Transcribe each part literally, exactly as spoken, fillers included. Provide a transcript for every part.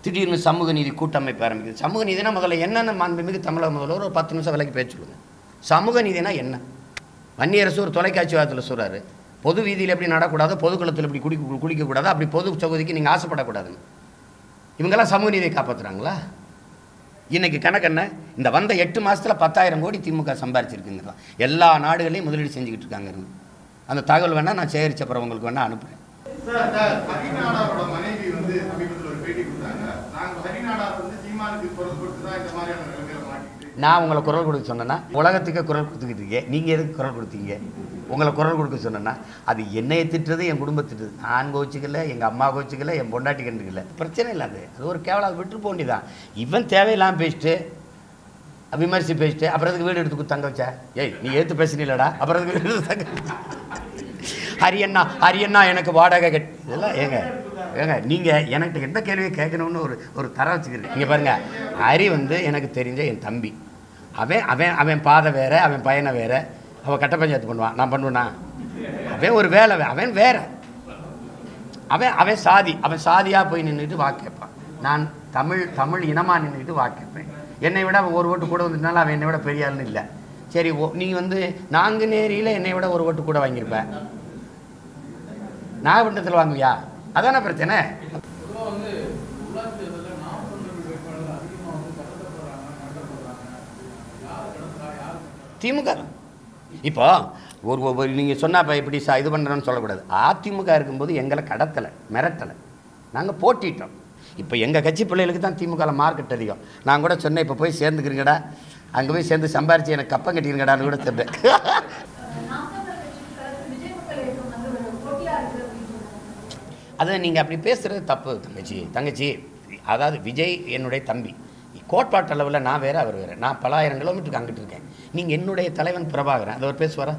திடீர்னு சமூக நீதி கூட்டமைப்பு ஆரம்பிக்குது. சமூக நீதினா முதல்ல என்னென்ன மாண்புமிகு தமிழக முதல்வர் ஒரு பத்து நிமிஷம் விலைக்கு பேச்சு சொல்லுங்க. சமூக நீதினா என்ன? வன்னியரசு ஒரு தொலைக்காட்சி வாரத்தில் சொல்கிறாரு, பொது வீதியில் எப்படி நடக்கூடாது, பொது குளத்தில் எப்படி குடி குடிக்கக்கூடாது, அப்படி பொது தொகுதிக்கு நீங்கள் ஆசைப்படக்கூடாதுன்னு. இவங்கெல்லாம் சமூக நீதியை காப்பாற்றுறாங்களா? இன்றைக்கி கணக்கு என்ன? இந்த வந்த எட்டு மாதத்தில் பத்தாயிரம் கோடி திமுக சம்பாரிச்சிருக்குங்கிறதான் எல்லா நாடுகளையும் முதலீடு செஞ்சுக்கிட்டு இருக்காங்க. அந்த தகவல் வேணால் நான் சேகரித்த அப்புறம் உங்களுக்கு வேணால் அனுப்புகிறேன். நான் உங்களை குரல் கொடுக்க சொன்னேன்னா உலகத்துக்கே குரல் கொடுத்துக்கிட்டு இருக்கேன். நீங்கள் எதுக்கு குரல் கொடுத்தீங்க? உங்களை குரல் கொடுக்க சொன்னேன்னா அது என்னையை திட்டுறது, என் குடும்பம் திட்டுறது. நான் கோச்சிக்கல, எங்கள் அம்மா கோச்சிக்கல, என் பொண்டாட்டி கண்டுக்கல, பிரச்சனை இல்லை. அது அது ஒரு கேவலம், அது விட்டு போண்டி தான். இவன் தேவையில்லாமல் பேசிட்டு விமர்சி பேசிட்டு அப்புறம் அதுக்கு வீடு எடுத்து தங்க வச்சா, ஏய் நீ ஏற்று பேசினீங்களடா, அப்புறம் அதுக்கு வீடு எடுத்து தங்க. ஹரியண்ணா ஹரியண்ணா எனக்கு வாடகை கட் இதெல்லாம் ஏங்க ஏங்க நீங்கள் எனக்கு எந்த கேள்வியை கேட்கணும்னு ஒரு ஒரு தர வச்சுக்கிறேன். இங்கே பாருங்கள், ஹரி வந்து எனக்கு தெரிஞ்ச என் தம்பி. அவன் அவன் அவன் பாதை வேறு, அவன் பையனை வேறு. அவன் கட்ட பஞ்சாயத்து பண்ணுவான், நான் பண்ணுவேன்னா? அவன் ஒரு வேலை, அவன் வேற. அவன் அவன் சாதி அவன் சாதியாக போய் நின்றுட்டு வாக்கு கேட்பான். நான் தமிழ் தமிழ் இனமாக நின்றுட்டு வாக்கு கேட்பேன். என்னை விட அவன் ஒரு ஓட்டு கூட வந்துட்டனால அவன் என்னை விட பெரிய ஆள்னு இல்லை. சரி, ஓ நீ வந்து நாங்குநேரியில் என்னை விட ஒரு ஓட்டு கூட வாங்கியிருப்பேன், நாகப்பட்டினத்தில் வாங்குவியா? அதான பிரச்சனை. திமுக இப்போ ஒரு ஒவ்வொரு நீங்கள் சொன்னால் இப்போ இப்படி சா இது பண்ணுறோன்னு சொல்லக்கூடாது. அதிமுக இருக்கும்போது எங்களை கடத்தலை, மிரட்டலை, நாங்கள் போட்டிட்டோம். இப்போ எங்கள் கட்சி பிள்ளைகளுக்கு தான் திமுகவில் மார்க்கெட் அதிகம். நான் கூட சொன்னேன், இப்போ போய் சேர்ந்துக்கிறீங்கடா, அங்கே போய் சேர்ந்து சம்பாரித்து எனக்கு கப்பம் கட்டிக்கிறீங்கடான்னு கூட சொன்னேன். அதை நீங்கள் அப்படி பேசுகிறது தப்பு தங்கச்சி. தங்கச்சி அதாவது விஜய் என்னுடைய தம்பி. கோட்பாட்டு அளவில் நான் வேறு, அவர் வேறு. நான் பலாயிரம் கிலோமீட்டருக்கு அங்கிட்டு இருக்கேன். நீங்கள் என்னுடைய தலைவன் பிரபாகரன், அதை ஒரு பேசுவாரா?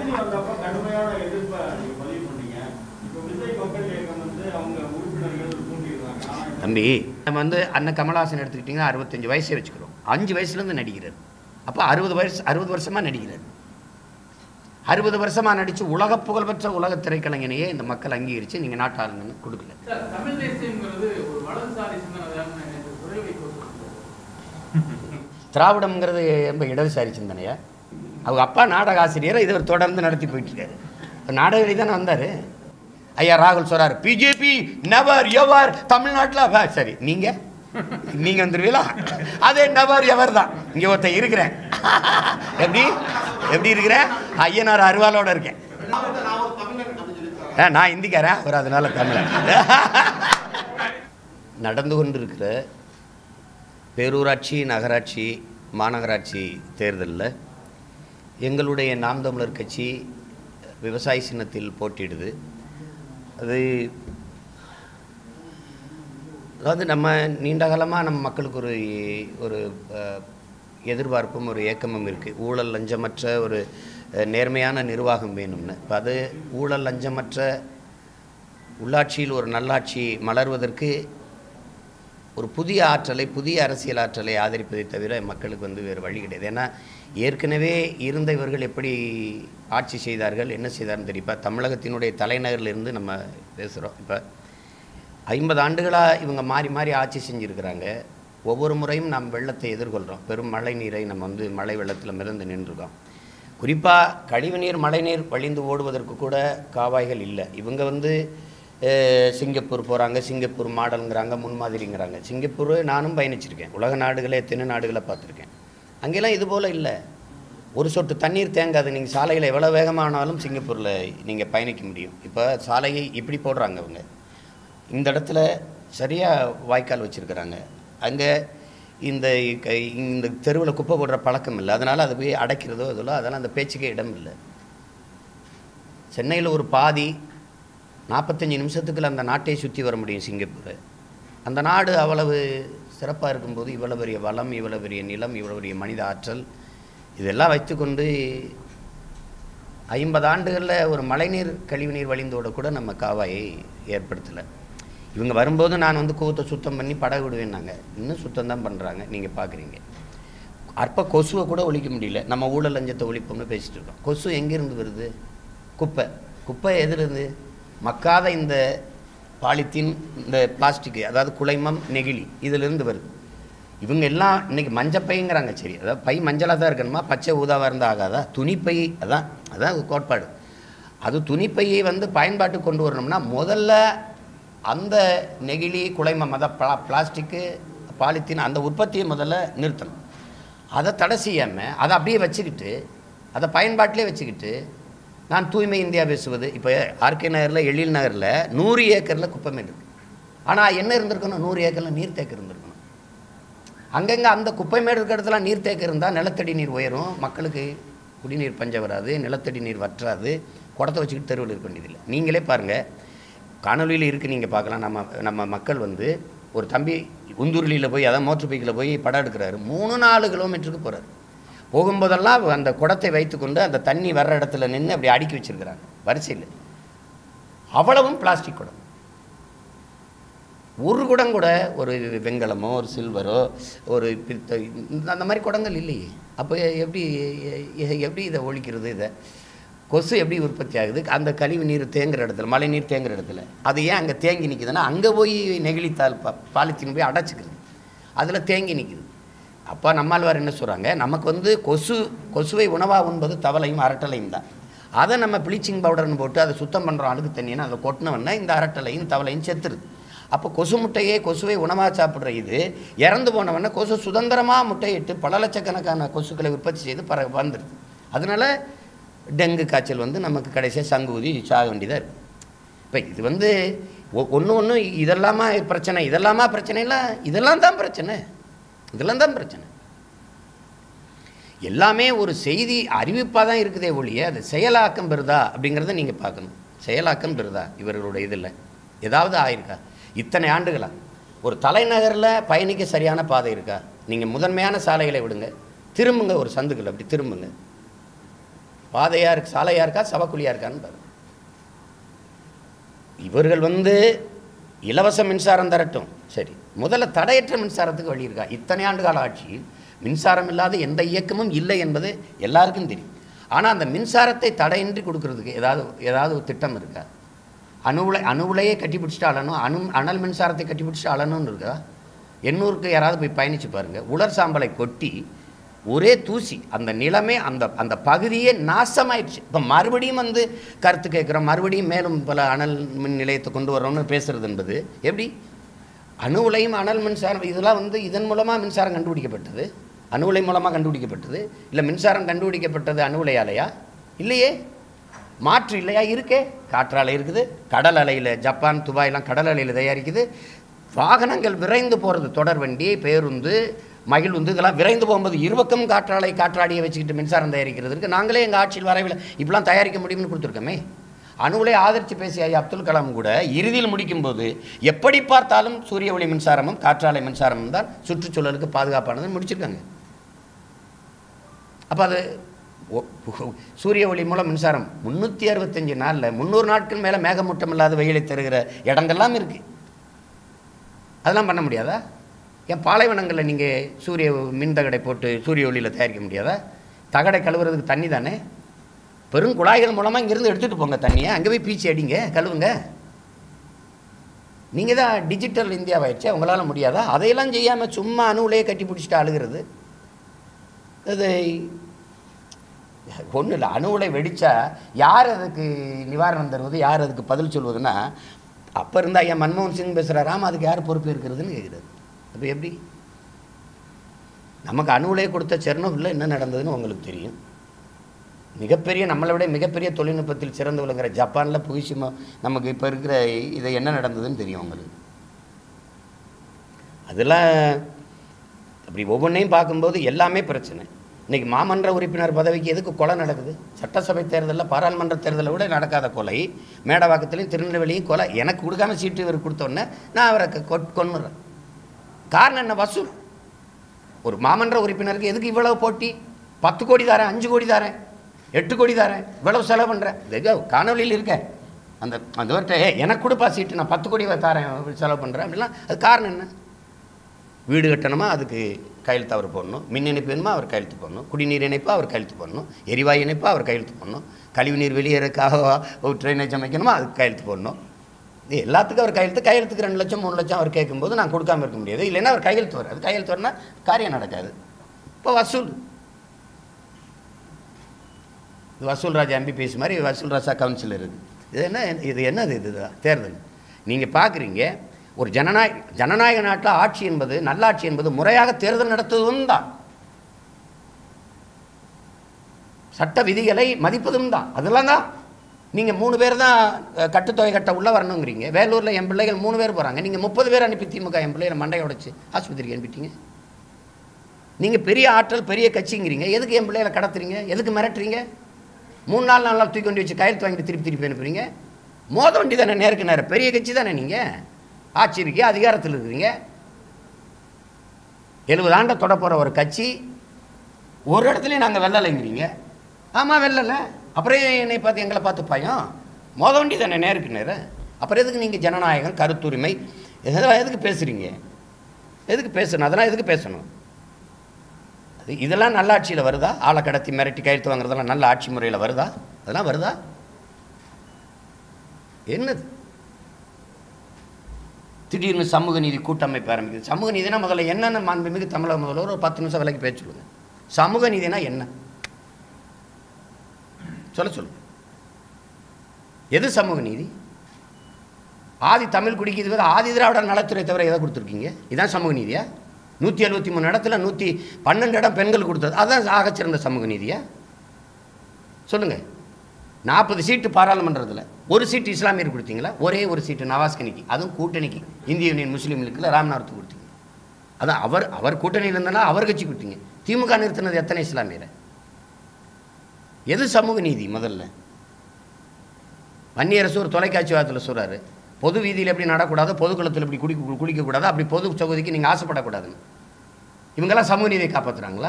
தம்பி நம்ம வந்து அண்ணன் கமலஹாசன் எடுத்துக்கிட்டிங்கன்னா அறுபத்தஞ்சு வயசே வச்சுக்கிறோம். அஞ்சு வயசுலேருந்து நடிக்கிறார். அப்போ அறுபது வயசு அறுபது வருஷமாக நடிக்கிறார். அறுபது வருஷமாக நடித்து உலக புகழ்பெற்ற உலக திரைக்கலைஞனையே இந்த மக்கள் அங்கீகரித்து நீங்கள் நாட்டாளுங்கன்னு கொடுக்கல. திராவிடம்ங்கிறது ரொம்ப இடதுசாரி சிந்தனையா? அவங்க அப்பா நாடக ஆசிரியரை இதை தொடர்ந்து நடத்தி போயிட்டுருக்காரு. நாடக வழி தானே வந்தார். ஐயா ராகுல் சொல்கிறார், பிஜேபி நெவர் எவர் தமிழ்நாட்டில். சரி, நீங்கள் நீங்கள் வந்துடுவீங்களா? அதே நெவர் எவர் தான். இங்கே ஒருத்தர் இருக்கிறேன். எப்படி எப்படி இருக்கிறேன்? ஐயனார் அருவாலோட இருக்கேன். நான் இந்திக்காரன், ஒரு அதனால தமிழ். நடந்து கொண்டு இருக்கிற பேரூராட்சி, நகராட்சி, மாநகராட்சி தேர்தலில் எங்களுடைய நாம் தமிழர் கட்சி விவசாய சின்னத்தில் போட்டியிடுது. அது அதாவது நம்ம நீண்ட காலமாக நம்ம மக்களுக்கு ஒரு ஒரு எதிர்பார்ப்பும் ஒரு ஏக்கமும் இருக்குது. ஊழல் லஞ்சமற்ற ஒரு நேர்மையான நிர்வாகம் வேணும்னு. இப்போ அது ஊழல் லஞ்சமற்ற உள்ளாட்சியில் ஒரு நல்லாட்சி மலர்வதற்கு ஒரு புதிய ஆற்றலை, புதிய அரசியல் ஆற்றலை ஆதரிப்பதை தவிர மக்களுக்கு வந்து வேறு வழி கிடையாது. ஏன்னா ஏற்கனவே இருந்த இவர்கள் எப்படி ஆட்சி செய்தார்கள், என்ன செய்தார்னு தெரியுப்பா? தமிழகத்தினுடைய தலைநகரிலிருந்து நம்ம பேசுகிறோம். இப்போ ஐம்பது ஆண்டுகளாக இவங்க மாறி மாறி ஆட்சி செஞ்சுருக்கிறாங்க. ஒவ்வொரு முறையும் நாம் வெள்ளத்தை எதிர்கொள்கிறோம். பெரும் மழை நீரை நம்ம வந்து மழை வெள்ளத்தில் மிதந்து நின்றுருக்கோம். குறிப்பாக கழிவுநீர், மழைநீர் வழிந்து ஓடுவதற்கு கூட காவாய்கள் இல்லை. இவங்க வந்து சிங்கப்பூர் போகிறாங்க, சிங்கப்பூர் மாடலுங்கிறாங்க, முன்மாதிரிங்கிறாங்க. சிங்கப்பூர் நானும் பயணிச்சிருக்கேன். உலக நாடுகளை எத்தனை நாடுகளை பார்த்துருக்கேன். அங்கெல்லாம் இது போல் இல்லை. ஒரு சொட்டு தண்ணீர் தேங்காது. நீங்கள் சாலையில் எவ்வளோ வேகமானாலும் சிங்கப்பூரில் நீங்கள் பயணிக்க முடியும். இப்போ சாலையை இப்படி போடுறாங்க அவங்க. இந்த இடத்துல சரியாக வாய்க்கால் வச்சுருக்கிறாங்க. அங்கே இந்த இந்த தெருவில் குப்பை போடுற பழக்கம் இல்லை. அதனால் அதை போய் அடைக்கிறதோ இதெல்லாம் அதெல்லாம் அந்த பேச்சுக்கே இடம் இல்லை. சென்னையில் ஒரு பாதி நாற்பத்தஞ்சு நிமிஷத்துக்குள்ள அந்த நாட்டை சுற்றி வர முடியும் சிங்கப்பூர். அந்த நாடு அவ்வளவு சிறப்பாக இருக்கும்போது இவ்வளோ பெரிய வளம், இவ்வளோ பெரிய நிலம், இவ்வளோ பெரிய மனித ஆற்றல் இதெல்லாம் வைத்துக்கொண்டு ஐம்பது ஆண்டுகளில் ஒரு மழைநீர் கழிவுநீர் வழிந்தோட கூட நம்ம காவாயை ஏற்படுத்தலை. இவங்க வரும்போது நான் வந்து கூவத்தை சுத்தம் பண்ணி படகு விடுவேன்னாங்க. இன்னும் சுத்தம் தான் பண்ணுறாங்க. நீங்கள் பார்க்குறீங்க. அற்ப கொசுவை கூட ஒழிக்க முடியல. நம்ம ஊழல் லஞ்சத்தை ஒழிப்போம்னு பேசிகிட்டு இருக்கோம். கொசு எங்கேருந்து வருது? குப்பை. குப்பை எதுலேருந்து? மக்காத இந்த பாலித்தீன், இந்த பிளாஸ்டிக்கு, அதாவது குலைமம், நெகிழி இதிலிருந்து வருது. இவங்க எல்லாம் இன்றைக்கி மஞ்சப்பைங்கிறாங்க. சரி, அதாவது பை மஞ்சளாக தான் இருக்கணுமா, பச்சை ஊதாவாக இருந்தால் ஆகாதா? துணிப்பை, அதான் அதான் கோட்பாடு. அது துணிப்பையை வந்து பயன்பாட்டுக்கு கொண்டு வரணும்னா முதல்ல அந்த நெகிழி, குலைமம், அதான் பிளா பிளாஸ்டிக்கு, பாலித்தீன் அந்த உற்பத்தியை முதல்ல நிறுத்தணும். அதை தடை செய்யாமல் அதை அப்படியே வச்சுக்கிட்டு, அதை பயன்பாட்டிலே வச்சுக்கிட்டு நான் தூய்மை இந்தியா பேசுவது. இப்போ ஆர்கே நகரில், எழில் நகரில் நூறு ஏக்கரில் குப்பைமேடு இருக்குது. ஆனால் என்ன இருந்திருக்கணும், நூறு ஏக்கரில் நீர்த்தேக்கம் இருந்திருக்கணும். அங்கங்கே அந்த குப்பைமேடு இருக்கிற இடத்துல நீர்த்தேக்கம் இருந்தால் நிலத்தடி நீர் உயரும், மக்களுக்கு குடிநீர் பஞ்சம் வராது, நிலத்தடி நீர் வற்றாது, குடத்தை வச்சுக்கிட்டு தெருவில் இருக்க வேண்டியதில்லை. நீங்களே பாருங்கள், காணொலியில் இருக்குது, நீங்கள் பார்க்கலாம். நம்ம நம்ம மக்கள் வந்து ஒரு தம்பி உந்தூர்லியில் போய், அதான் மோட்டர் பைக்கில் போய் படம் எடுக்கிறாரு. மூணு நாலு கிலோமீட்டருக்கு போகிறார். போகும்போதெல்லாம் அந்த குடத்தை வைத்துக்கொண்டு அந்த தண்ணி வர்ற இடத்துல நின்று அப்படி அடுக்கி வச்சுருக்கிறாங்க வரிசையில். அவ்வளவும் பிளாஸ்டிக் குடம். ஒரு குடம் கூட ஒரு வெங்கலமோ ஒரு சில்வரோ ஒரு பித்த அந்த மாதிரி குடங்கள் இல்லையே. அப்போ எப்படி எப்படி இதை ஒழிக்கிறது? இதை கொசு எப்படி உற்பத்தி ஆகுது? அந்த கழிவு நீர் தேங்குற இடத்துல, மழை நீர் தேங்குற இடத்துல அது ஏன் அங்கே தேங்கி நிற்குதுன்னா, அங்கே போய் நெகிழித்தாள் பா பாலித்தீன் போய் அடைச்சிக்கிறது, அதில் தேங்கி நிற்குது. அப்போ நம்மாழ்வார் என்ன சொல்கிறாங்க, நமக்கு வந்து கொசு கொசுவை உணவாக உண்பது தவளையும் அரட்டலையும் தான். அதை நம்ம ப்ளீச்சிங் பவுடர்னு போட்டு அதை சுத்தம் பண்ணுறோம், அழுக்கு தண்ணின்னு அதை கொட்டினவொன்னே இந்த அரட்டலையும் தவளையும் செத்துருது. அப்போ கொசு முட்டையே கொசுவை உணவாக சாப்பிட்ற இது இறந்து போனவொன்னே கொசு சுதந்திரமாக முட்டையிட்டு பல லட்சக்கணக்கான கொசுக்களை உற்பத்தி செய்து பற வந்துடுது. அதனால் டெங்கு காய்ச்சல் வந்து நமக்கு கடைசியாக சங்கூதி சாக வேண்டியதாக இருக்குது. இப்போ இது வந்து ஒன்று ஒன்று இதெல்லாமா பிரச்சனை, இதெல்லாமா பிரச்சனை இல்லை, இதெல்லாம் தான் பிரச்சனை, இதெல்லாம் தான் பிரச்சனை. எல்லாமே ஒரு செய்தி அறிவிப்பாக தான் இருக்குதே ஒழிய அது செயலாக்கம் பெறுதா அப்படிங்கிறத நீங்கள் பார்க்கணும். செயலாக்கம் பெறுதா இவர்களுடைய இதில் ஏதாவது ஆயிருக்கா? இத்தனை ஆண்டுகளா ஒரு தலைநகரில் பயணிக்க சரியான பாதை இருக்கா? நீங்கள் முதன்மையான சாலைகளை விடுங்க, திரும்புங்க, ஒரு சந்துக்கள் அப்படி திரும்புங்க, பாதையாக இருக்கு, சாலையாக இருக்கா, சவக்குழியாக இருக்கான்னு பாருங்க. இவர்கள் வந்து இலவச மின்சாரம் தரட்டும், சரி, முதல்ல தடையற்ற மின்சாரத்துக்கு வழி இருக்கா? இத்தனை ஆண்டு கால ஆட்சியில் மின்சாரம் இல்லாத எந்த இயக்கமும் இல்லை என்பது எல்லாருக்கும் தெரியும். ஆனால் அந்த மின்சாரத்தை தடையின்றி கொடுக்கறதுக்கு ஏதாவது ஏதாவது ஒரு திட்டம் இருக்கா? அணுவுலை அணுவுலையே கட்டி பிடிச்சிட்டு அழணும், அணு அனல் மின்சாரத்தை கட்டி பிடிச்சிட்டு அழணும்னு இருக்கா? எண்ணூருக்கு யாராவது போய் பயணித்து பாருங்கள். உலர் சாம்பலை கொட்டி ஒரே தூசி, அந்த நிலமே அந்த அந்த பகுதியே நாசமாயிடுச்சு. இப்போ மறுபடியும் வந்து கருத்து கேட்குறோம், மறுபடியும் மேலும் பல அனல் மின் நிலையத்தை கொண்டு வரோம்னு பேசுகிறது என்பது எப்படி? அணு உலையும் அனல் மின்சாரம் இதெல்லாம் வந்து இதன் மூலமாக மின்சாரம் கண்டுபிடிக்கப்பட்டது, அணு உலை மூலமாக கண்டுபிடிக்கப்பட்டது. இல்லை மின்சாரம் கண்டுபிடிக்கப்பட்டது அணு உலையாலையா? இல்லையே, மாற்று இல்லையா? இருக்கே, காற்றாலை இருக்குது, கடல் அலையில் ஜப்பான், துபாயெல்லாம் கடல் அலையில் தயாரிக்குது. வாகனங்கள் விரைந்து போகிறது, தொடர் வண்டி, பேருந்து, மகிழ்ந்து, இதெல்லாம் விரைந்து போகும்போது இருபக்கம் காற்றாலை காற்றாடியை வச்சுக்கிட்டு மின்சாரம் தயாரிக்கிறதுக்கு நாங்களே எங்கள் ஆட்சியில் வரவில்லை, இப்படிலாம் தயாரிக்க முடியும்னு கொடுத்துருக்கோமே. அணுவுலை ஆதரித்து பேசிய ஐயா அப்துல் கலாம் கூட இறுதியில் முடிக்கும்போது எப்படி பார்த்தாலும் சூரிய ஒளி மின்சாரமும் காற்றாலை மின்சாரமும் தான் சுற்றுச்சூழலுக்கு பாதுகாப்பானதுன்னு முடிச்சிருக்காங்க. அப்போ அது சூரிய ஒளி மூலம் மின்சாரம் முந்நூற்றி அறுபத்தஞ்சு நாளில் முந்நூறு நாட்கள் மேலே மேகமூட்டம் இல்லாத வெயிலை தருகிற இடங்கள்லாம் இருக்குது. அதெல்லாம் பண்ண முடியாதா? ஏன் பாலைவனங்களில் நீங்கள் சூரிய மின் தகடை போட்டு சூரிய ஒளியில் தயாரிக்க முடியாதா? தகடை கழுவுறதுக்கு தண்ணி தானே, பெரும் குழாய்கள் மூலமாக இங்கேருந்து எடுத்துகிட்டு போங்க தண்ணியை, அங்கே போய் பீச்சி அடிங்க, கழுவுங்க. நீங்கள் தான் டிஜிட்டல் இந்தியாவாயிடுச்சு, அவங்களால முடியாதா? அதையெல்லாம் செய்யாமல் சும்மா அணுவிலையே கட்டி பிடிச்சிட்டு அழுகிறது. அது ஒன்றும் இல்லை. அணுவுலை வெடித்தா யார் அதுக்கு நிவாரணம் தருவது, யார் அதுக்கு பதில் சொல்வதுன்னா, அப்போ இருந்தால் ஐயா மன்மோகன் சிங் பேசுகிறாராம், அதுக்கு யார் பொறுப்பு இருக்கிறதுன்னு கேட்குறது. அப்போ எப்படி? நமக்கு அணுவுலையே கொடுத்த செர்னோபில்ல என்ன நடந்ததுன்னு உங்களுக்கு தெரியும். மிகப்பெரிய, நம்மளை விட மிகப்பெரிய தொழில்நுட்பத்தில் சிறந்து விளங்குற ஜப்பானில் புகிஷிமா நமக்கு இப்போ இருக்கிற இதை என்ன நடந்ததுன்னு தெரியும் உங்களுக்கு. அதெல்லாம் அப்படி ஒவ்வொன்றையும் பார்க்கும்போது எல்லாமே பிரச்சனை. இன்றைக்கி மாமன்ற உறுப்பினர் பதவிக்கு எதுக்கு கொலை நடக்குது? சட்டசபை தேர்தலில், பாராளுமன்ற தேர்தலில் கூட நடக்காத கொலை, மேடவாக்கத்துலேயும் திருநெல்வேலியும் கொலை. எனக்கு கொடுக்காம சீட்டு இவர் கொடுத்தோன்னே நான் அவரை கொன்னுறேன். காரணம் என்ன? வசூல். ஒரு மாமன்ற உறுப்பினருக்கு எதுக்கு இவ்வளவு போட்டி? பத்து கோடி தாரேன், அஞ்சு கோடி தாரேன், எட்டு கோடி தாரேன், இவ்வளவு செலவு பண்ணுறேன். இது காணொலியில் இருக்கேன். அந்த அந்த எனக்கு கொடுப்பா சீட்டு, நான் பத்து கோடி தாரேன் செலவு பண்ணுறேன் அப்படிலாம். அது காரணம் என்ன? வீடு கட்டணுமா, அதுக்கு கையெழுத்து அவர் போடணும். மின் இணைப்பு வேணுமா, அவர் கையெழுத்து போடணும். குடிநீர் இணைப்பாக அவர் கையெழுத்து போடணும். எரிவாயு இணைப்பாக அவர் கையெழுத்து போடணும். கழிவுநீர் வெளியேறக்காக ஒரு ட்ரைனேஜ் அமைக்கணுமா, அதுக்கு கையெழுத்து போடணும். எல்லாத்துக்கும் அவர் கையெழுத்து கையெழுத்துக்கு ரெண்டு லட்சம் மூணு லட்சம் அவர் கேட்கும்போது நான் கொடுக்காம இருக்க முடியாது. இல்லைன்னா அவர் கையெழுத்து வராது. கையெழுத்து வரனா காரியம் நடக்காது. இப்போ வசூல் இது வசூல் ராஜா எம்பிபிஎஸ் மாதிரி வசூல் ராஜா கவுன்சிலர் இருக்குது. இது என்ன இது என்னது இதுதான் தேர்தல்? நீங்கள் பார்க்குறீங்க ஒரு ஜனநாயக ஜனநாயக நாட்டில் ஆட்சி என்பது நல்லாட்சி என்பது முறையாக தேர்தல் நடத்துவதும் தான், சட்ட விதிகளை மதிப்பதும் தான். அதெல்லாம் தான். நீங்கள் மூணு பேர் தான் கட்டுத்தொகை கட்ட உள்ளே வரணுங்கிறீங்க. வேலூரில் என் பிள்ளைகள் மூணு பேர் போகிறாங்க. நீங்கள் முப்பது பேர் அனுப்பி திமுக என் பிள்ளைகளை மண்டையை உடைச்சு ஆஸ்பத்திரிக்கு அனுப்பிட்டீங்க. நீங்கள் பெரிய ஆற்றல் பெரிய கட்சிங்கிறீங்க. எதுக்கு என் பிள்ளைகளை கடத்துறீங்க? எதுக்கு மிரட்டுறீங்க? மூணு நாள் நாலு நாள் தூக்கி கொண்டு வச்சு கையெழுத்து வாங்கிட்டு திருப்பி திருப்பி அனுப்புறீங்க. மோத வண்டி தானே, நேருக்கு நேரம். பெரிய கட்சி தானே நீங்கள், ஆட்சி இருக்கீங்க, அதிகாரத்தில் இருக்கிறீங்க. எழுபது ஆண்டை தொட போகிற ஒரு கட்சி ஒரு இடத்துலையும் நாங்கள் வெள்ளலைங்கிறீங்க. ஆமாம் வெள்ளலை. அப்புறம் என்னை பார்த்து எங்களை பார்த்து பயம். மோத வண்டி தானே நேருக்கு நேரம். அப்புறம் எதுக்கு நீங்கள் ஜனநாயகம் கருத்துரிமை இதெல்லாம் எதுக்கு பேசுகிறீங்க? எதுக்கு பேசணும்? அதெல்லாம் எதுக்கு பேசணும்? அது இதெல்லாம் நல்ல ஆட்சியில் வருதா? ஆளை கடத்தி மிரட்டி கையெழுத்து வாங்குறதெல்லாம் நல்ல ஆட்சி முறையில் வருதா? அதெல்லாம் வருதா? என்னது திடீர்னு சமூக நீதி கூட்டமைப்பு ஆரம்பிக்குது. சமூக நீதினா முதல்ல என்னென்ன மாண்புமிகு தமிழக முதல்வர் ஒரு பத்து நிமிஷம் விலைக்கு பேச சொல்லுங்க. சமூக நீதினா என்ன சொல்ல சொல்லுங்க. எது சமூக நீதி? ஆதி தமிழ் குடிக்கு இது ஆதி திராவிட நலத்துறை தவிர எதை கொடுத்துருக்கீங்க? இதுதான் சமூக நீதியா? நூற்றி எழுபத்தி மூணு இடத்துல நூற்றி பன்னெண்டு இடம் பெண்கள் கொடுத்தது அதுதான் ஆகச்சிறந்த சமூக நீதியா? சொல்லுங்கள். நாற்பது சீட்டு பாராளுமன்றத்தில் ஒரு சீட்டு இஸ்லாமியர் கொடுத்தீங்களா? ஒரே ஒரு சீட்டு நவாஸ்கனிக்கு, அதுவும் கூட்டணிக்கு, இந்திய யூனியன் முஸ்லீம் லீக்கில் ராம்நாத்துக்கு கொடுத்தீங்க. அதான் அவர் அவர் கூட்டணியில் இருந்தனா அவர் கட்சி கொடுத்தீங்க. திமுக நிறுத்தினது எத்தனை இஸ்லாமியரை? எது சமூக நீதி? முதல்ல வன்னியரசு ஒரு தொலைக்காட்சி வாரத்தில் சொல்கிறாரு, பொது வீதியில் எப்படி நடக்கூடாது, பொதுக்குளத்தில் எப்படி குடி குளிக்கக்கூடாது, அப்படி பொது தொகுதிக்கு நீங்கள் ஆசைப்படக்கூடாதுன்னு. இவங்கெல்லாம் சமூக நீதியை காப்பாற்றுறாங்களா?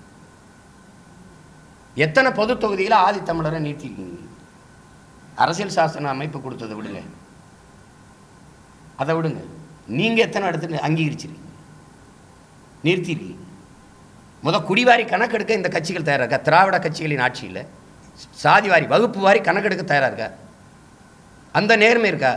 எத்தனை பொது தொகுதியில் ஆதி தமிழரை நிறுத்திருக்கீங்க? அரசியல் சாசன அமைப்பு கொடுத்ததை விடுங்க, அதை விடுங்க. நீங்கள் எத்தனை இடத்துல அங்கீகரிச்சிருக்கீங்க, நிறுத்திருக்கீங்க? முத குடிவாரி கணக்கெடுக்க இந்த கட்சிகள் தயாராக இருக்கா? திராவிட கட்சிகளின் ஆட்சியில் சாதி வாரி வகுப்பு வாரி கணக்கெடுக்க தயாராக இருக்கா? அந்த நேர்மை இருக்கா?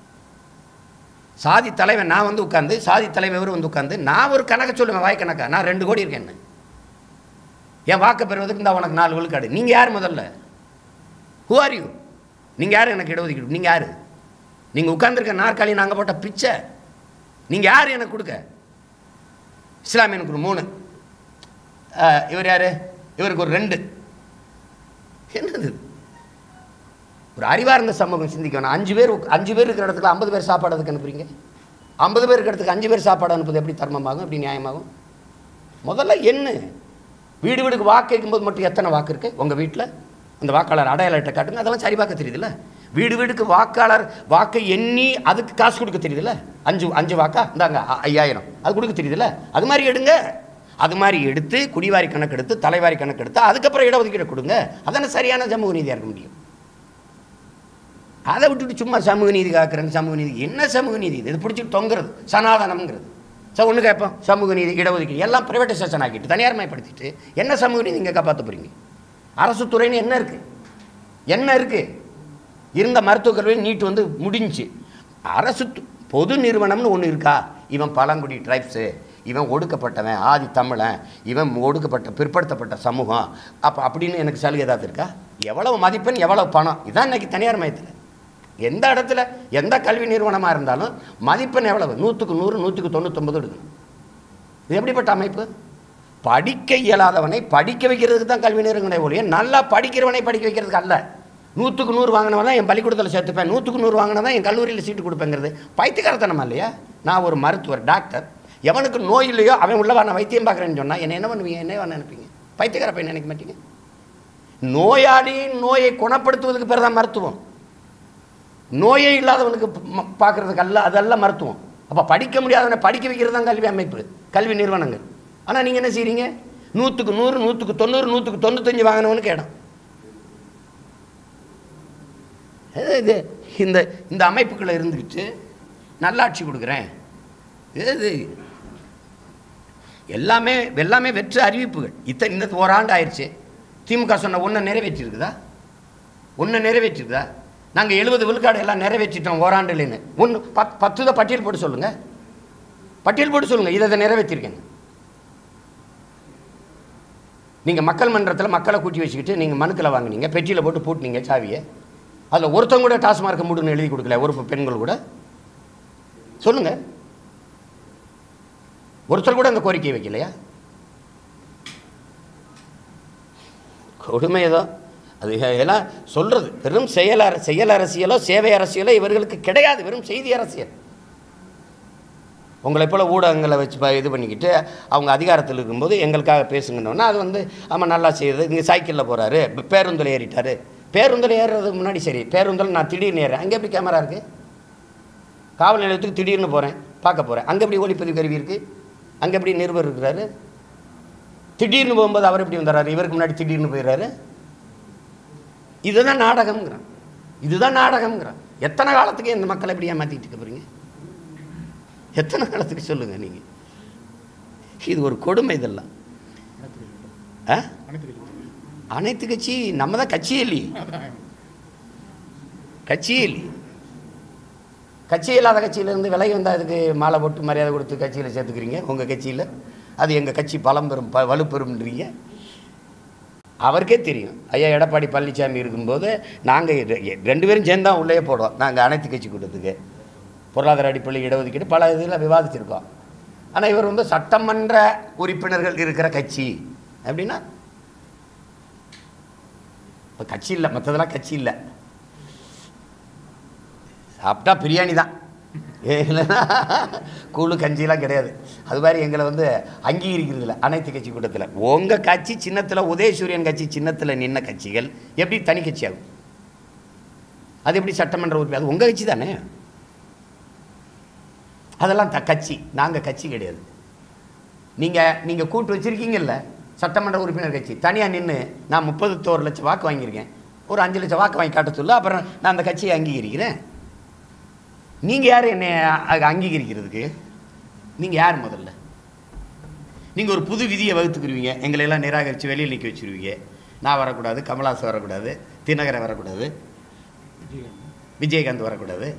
சாதி தலைவன் நான் வந்து உட்காந்து, சாதி தலைவர் வந்து உட்காந்து நான் ஒரு கணக்கை சொல்லுவேன், வாய் கணக்கா. நான் ரெண்டு கோடி இருக்கேன், என் வாக்கு பெறுவதுக்கு இந்த உனக்கு நாலு விழுக்காடு. நீங்கள் யார் முதல்ல? Who are you? நீங்கள் யார் எனக்கு இடஒதுக்கீடு? நீங்கள் யார்? நீங்கள் உட்காந்துருக்க நாற்காலி நாங்கள் போட்ட பிச்சை. நீங்கள் யார் எனக்கு கொடுக்க? இஸ்லாமியனுக்கு ஒரு மூணு, இவர் யார்? இவருக்கு ஒரு ரெண்டு. என்னது? ஒரு அறிவார்ந்த சமூகம் சிந்திக்கணும். அஞ்சு பேர் அஞ்சு பேர் இருக்கிற இடத்துல ஐம்பது பேர் சாப்பாடு அதுக்கு அனுப்புறீங்க. ஐம்பது பேர் இருக்கிற இடத்துக்கு அஞ்சு பேர் சாப்பாடு அனுப்புறது எப்படி தர்மமாகும்? எப்படி நியாயமாகும்? முதல்ல என்ன? வீடு வீடுக்கு வாக்கு கேட்கும்போது மட்டும் எத்தனை வாக்கு இருக்குது உங்கள் வீட்டில்? அந்த வாக்காளர் அடையாள அட்டை காட்டுங்க. அதெல்லாம் சரி பார்க்க தெரியுதுல்ல? வீடு வீடுக்கு வாக்காளர் வாக்கை எண்ணி அதுக்கு காசு கொடுக்க தெரியுதுல்ல? அஞ்சு அஞ்சு வாக்கா இந்தாங்க ஐயாயிரம், அது கொடுக்க தெரியுதுல்ல? அது மாதிரி எடுங்க. அது மாதிரி எடுத்து குடிவாரி கணக்கு எடுத்து தலைவாரி கணக்கு எடுத்து அதுக்கப்புறம் இடஒதுக்கீடு கொடுங்க. அதான சரியான சமூக நீதியாக இருக்க முடியும். அதை விட்டுட்டு சும்மா சமூக நீதி காக்குறேன். சமூக நீதி என்ன சமூக நீதி? இது பிடிச்சிட்டு தொங்குறது சனாதனம்ங்கிறது. சார் ஒன்று கேட்போம், சமூக நீதி இடஒதுக்கீடு எல்லாம் பிரைவேட்டைசேஷன் ஆக்கிட்டு தனியார்மயப்படுத்திட்டு என்ன சமூக நீதி இங்கே காப்பாற்ற போகிறீங்க? அரசு துறைன்னு என்ன இருக்குது? என்ன இருக்குது? இருந்த மருத்துவக் கல்வி நீட்டு வந்து முடிஞ்சு. அரசு பொது நிறுவனம்னு ஒன்று இருக்கா? இவன் பழங்குடி ட்ரைப்ஸு, இவன் ஒடுக்கப்பட்டவன், ஆதி தமிழன், இவன் ஒடுக்கப்பட்ட பிற்படுத்தப்பட்ட சமூகம், அப்போ அப்படின்னு எனக்கு சலுகை ஏதாவது இருக்கா? எவ்வளவு மதிப்பெண், எவ்வளவு பணம்? இதான் இன்றைக்கி தனியார் மயத்தில் எந்த இடத்துல எந்த கல்வி நிறுவனமாக இருந்தாலும் மதிப்பெண் எவ்வளவு? நூற்றுக்கு நூறு, நூற்றுக்கு தொண்ணூத்தொம்பது எடுக்கணும். இது எப்படிப்பட்ட அமைப்பு? படிக்க இயலாதவனை படிக்க வைக்கிறதுக்கு தான் கல்வி நிறுவனங்களை ஒழிய நல்லா படிக்கிறவனை படிக்க வைக்கிறதுக்கு அல்ல. நூற்றுக்கு நூறு வாங்கினவன் தான் என் பள்ளிக்கூடத்தில் சேர்த்துப்பேன், நூற்றுக்கு நூறு வாங்கினதான் என் கல்லூரியில் சீட்டு கொடுப்பேங்கிறது பைத்தியக்காரத்தனமா இல்லையா? நான் ஒரு மருத்துவர், டாக்டர், எவனுக்கு நோய் இல்லையோ அவன் உள்ளவா நான் வைத்தியம் பார்க்குறேன்னு சொன்னால் என்ன என்ன பண்ணுவீங்க? என்ன வேணா நினைப்பீங்க? பைத்தியக்கார பையன் நினைக்க மாட்டீங்க? நோயாளியின் நோயை குணப்படுத்துவதுக்கு பேர் தான் மருத்துவம். நோயே இல்லாதவனுக்கு பார்க்குறதுக்கு அல்ல, அதெல்லாம் மருத்துவம். அப்போ படிக்க முடியாதவனை படிக்க வைக்கிறது தான் கல்வி அமைப்பு, கல்வி நிறுவனங்கள். ஆனால் நீங்கள் என்ன செய்கிறீங்க? நூற்றுக்கு நூறு, நூற்றுக்கு தொண்ணூறு, நூற்றுக்கு தொண்ணூத்தஞ்சு வாங்கினவனுக்கு இடம். இது இந்த இந்த அமைப்புகளை இருந்துக்கிட்டு நல்லாட்சி கொடுக்குறேன். இது எல்லாமே எல்லாமே வெற்று அறிவிப்புகள். இத்தனை இந்த ஓராண்டு ஆயிடுச்சு. திமுக சொன்ன ஒன்றை நிறைவேற்றிருக்குதா? ஒன்று நிறைவேற்றிருக்குதா? நாங்கள் எழுபது விழுக்காடு எல்லாம் நிறைவேற்றிட்டோம் ஓராண்டுலேன்னு. ஒன்று பத் பத்து தான் பட்டியல் போட்டு சொல்லுங்கள், பட்டியல் போட்டு சொல்லுங்கள் இதை இதை நிறைவேற்றிருக்கேங்க. நீங்கள் மக்கள் மன்றத்தில் மக்களை கூட்டி வச்சுக்கிட்டு நீங்கள் மனுக்களை வாங்கினீங்க, பெட்டியில் போட்டு பூட்டினீங்க சாவியை. அதில் ஒருத்தவங்க கூட டாஸ்மார்க்கை மூடுன்னு எழுதி கொடுக்கல, ஒரு பெண்கள் கூட. சொல்லுங்கள், ஒருத்தர் கூட அந்த கோரிக்கையை வைக்கலையா? கொடுமை ஏதோ அது எல்லாம் சொல்கிறது. வெறும் செயல் செயல் அரசியலோ சேவை அரசியலோ இவர்களுக்கு கிடையாது, வெறும் செய்தி அரசியல். உங்களை போல் ஊடகங்களை வச்சு இது பண்ணிக்கிட்டு அவங்க அதிகாரத்தில் இருக்கும்போது எங்களுக்காக பேசுங்கன்னொன்னா அது வந்து ஆமாம் நல்லா செய்யுது. இங்கே சைக்கிளில் போகிறாரு, பேருந்தில் ஏறிட்டார். பேருந்தில் ஏறுறதுக்கு முன்னாடி சரி, பேருந்தில் நான் திடீர்னு ஏறேன், அங்கே எப்படி கேமரா இருக்குது? காவல் நிலையத்துக்கு திடீர்னு போகிறேன், பார்க்க போகிறேன், அங்கே எப்படி ஒளிப்பதிவு கருவி இருக்குது? அங்கே எப்படி நிருபர் இருக்கிறாரு? திடீர்னு போகும்போது அவர் எப்படி வந்துடுறாரு? இவருக்கு முன்னாடி திடீர்னு போயிடுறாரு. இதுதான் நாடகம்ங்கிறான், இதுதான் நாடகம்ங்கிறான். எத்தனை காலத்துக்கு இந்த மக்களை எப்படி ஏமாற்றிட்டு இருக்க போகிறீங்க? எத்தனை காலத்துக்கு சொல்லுங்கள் நீங்கள்? இது ஒரு கொடுமை. இதெல்லாம் அனைத்து கட்சி நம்ம தான் கட்சியே இல்லையே, கட்சியே இல்லையே. கட்சி இல்லாத கட்சியிலேருந்து விலகி வந்தால் அதுக்கு மாலை போட்டு மரியாதை கொடுத்து கட்சியில் சேர்த்துக்கிறீங்க. உங்கள் கட்சியில் அது எங்கள் கட்சி பலம் பெறும் ப வலுப்பெறும்ன்றீங்க. அவருக்கே தெரியும். ஐயா எடப்பாடி பழனிசாமி இருக்கும்போது நாங்கள் ரெண்டு பேரும் சேர்ந்தா உள்ளே போடுவோம். நாங்கள் அனைத்து கட்சி கூட்டத்துக்கு பொருளாதார அடிப்படை இடஒதுக்கீடு பல இதில் விவாதிச்சிருக்கோம். ஆனால் இவர் வந்து சட்டமன்ற உறுப்பினர்கள் இருக்கிற கட்சி அப்படின்னா இப்போ கட்சி இல்லை, மற்றதெல்லாம் கட்சி இல்லை. சாப்பிட்டா பிரியாணி தான், இல்லைன்னா கூழு கஞ்சிலாம் கிடையாது. அது மாதிரி எங்களை வந்து அங்கீகரிக்கிறது இல்லை அனைத்து கட்சி கூட்டத்தில். உங்கள் கட்சி சின்னத்தில் உதயசூரியன் கட்சி சின்னத்தில் நின்ன கட்சிகள் எப்படி தனி கட்சி ஆகும்? அது எப்படி சட்டமன்ற உறுப்பினர்? அது உங்கள் கட்சி தானே. அதெல்லாம் த கட்சி, நாங்கள் கட்சி கிடையாது. நீங்கள் நீங்கள் கூட்டு வச்சுருக்கீங்கல்ல சட்டமன்ற உறுப்பினர் கட்சி, தனியாக நின்று நான் முப்பத்தோரு லட்சம் வாக்கு வாங்கியிருக்கேன், ஒரு அஞ்சு லட்சம் வாக்கு வாங்கி காட்ட சொல்ல, அப்புறம் நான் அந்த கட்சியை அங்கீகரிக்கிறேன். நீங்கள் யார் என்னை அங்கீகரிக்கிறதுக்கு? நீங்கள் யார் முதல்ல? நீங்கள் ஒரு புது விதியை வகுத்துக்குருவீங்க, எங்களையெல்லாம் நிராகரித்து வெளியில் நிற்க வச்சுருவீங்க. நான் வரக்கூடாது, கமல்ஹாசன் வரக்கூடாது, தினகரன் வரக்கூடாது, விஜயகாந்த் வரக்கூடாது.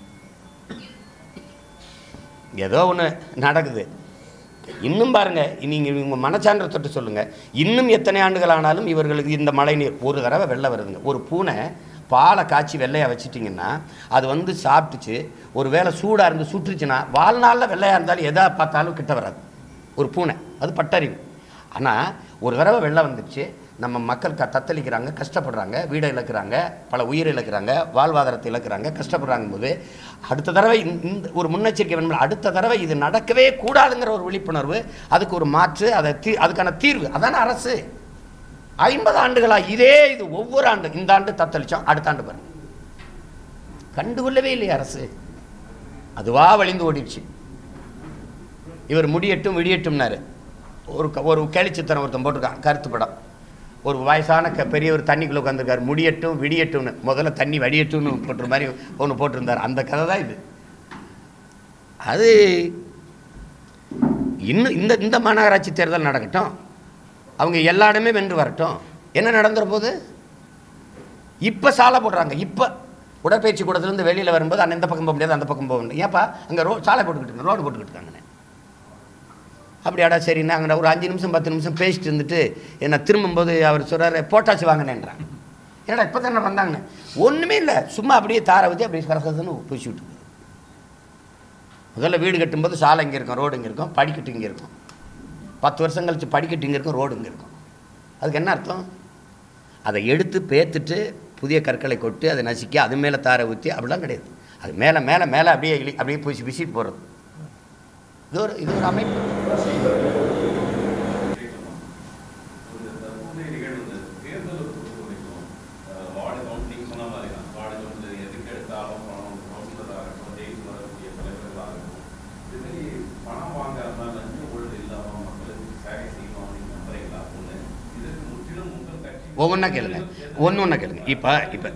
ஏதோ ஒன்று நடக்குது. இன்னும் பாருங்கள், நீங்கள் உங்கள் மனச்சான்ற தொட்டு சொல்லுங்கள், இன்னும் எத்தனை ஆண்டுகள் ஆனாலும் இவர்களுக்கு இந்த மழை நீர் ஒரு தடவை வெள்ளம் வருதுங்க. ஒரு பூனை பாலை காய்ச்சி வெள்ளையாக வச்சுட்டிங்கன்னா அது வந்து சாப்பிட்டுச்சு, ஒரு வேளை சூடாக இருந்து சுட்டுருச்சுன்னா வாழ்நாளில் வெள்ளையாக இருந்தாலும் எதா பார்த்தாலும் கிட்ட வராது ஒரு பூனை. அது பட்டறிவு. ஆனால் ஒரு தடவை வெள்ளம் வந்துடுச்சு, நம்ம மக்கள் க தத்தளிக்கிறாங்க, கஷ்டப்படுறாங்க, வீடை இழக்கிறாங்க, பல உயிரை இழக்கிறாங்க, வாழ்வாதாரத்தை இழக்கிறாங்க, கஷ்டப்படுறாங்க போது அடுத்த தடவை இந்த ஒரு முன்னெச்சரிக்கை வேணும். அடுத்த தடவை இது நடக்கவே கூடாதுங்கிற ஒரு விழிப்புணர்வு, அதுக்கு ஒரு மாற்று, அதை தீ அதுக்கான தீர்வு. அதான அரசு. ஐம்பது ஆண்டுகளாக இதே இது ஒவ்வொரு ஆண்டு, இந்த ஆண்டு தத்தளித்தோம், அடுத்த ஆண்டு பாருங்க கண்டுகொள்ளவே இல்லையே அரசு. அதுவா வழிந்து ஓடிடுச்சு. இவர் முடியட்டும் விடியட்டும்னாரு. ஒரு ஒரு கேலிச்சித்திரம் ஒருத்தன் போட்டிருக்கான், கருத்து படம். ஒரு வயசான க பெரியவர் தண்ணிக்குள்ளே உட்காந்துருக்காரு, முடியட்டும் விடியட்டும்னு, முதல்ல தண்ணி வடியட்டும்னு போட்டுற மாதிரி ஒன்று போட்டிருந்தார். அந்த கதை தான் இது. அது இன்னும் இந்த இந்த மாநகராட்சி தேர்தல் நடக்கட்டும், அவங்க எல்லா இடமே வென்று வரட்டும். என்ன நடந்துற போது? இப்போ சாலை போடுறாங்க. இப்போ உடற்பயிற்சி கூடத்துலேருந்து வெளியில் வரும்போது அந்த இந்த பக்கம் போக முடியாது, அந்த பக்கம் போக முடியாது. ஏப்பா அங்கே ரோ சாலை போட்டுக்கிட்டு ரோடு போட்டுக்கிட்டு இருக்காங்கண்ணே. அப்படியாடா சரிண்ணா. அங்கே ஒரு அஞ்சு நிமிஷம் பத்து நிமிஷம் பேசிட்டு இருந்துட்டு என்ன திரும்பும்போது அவர் சொல்கிறார் போட்டாச்சு வாங்கினேன்றான். ஏன்னா இப்போ தானே வந்தாங்கண்ணே. ஒன்றுமே இல்லை, சும்மா அப்படியே தாரை வச்சு அப்படியே கரசன்னு பூசி விட்டு. முதல்ல வீடு கட்டும்போது சாலை இங்கே இருக்கும், ரோடு இங்கே இருக்கும், படிக்கட்டு இங்கே இருக்கும். பத்து வருஷம் கழிச்சு படிக்கட்டு இங்கே இருக்கும், ரோடு இங்கே இருக்கும். அதுக்கு என்ன அர்த்தம்? அதை எடுத்து பேத்துட்டு புதிய கற்களை கொட்டு அதை நசுக்கி அது மேலே தாரை ஊற்றி அப்படிலாம் கிடையாது. அது மேலே மேலே மேலே அப்படியே அப்படியே பூசி பூசிட்டு போகிறது. இது ஒரு இது ஒரு அமைப்பு. ஒவ்வொன்றா கேளுங்க, ஒன்று ஒன்றா கேளுங்க. இப்போ இப்போ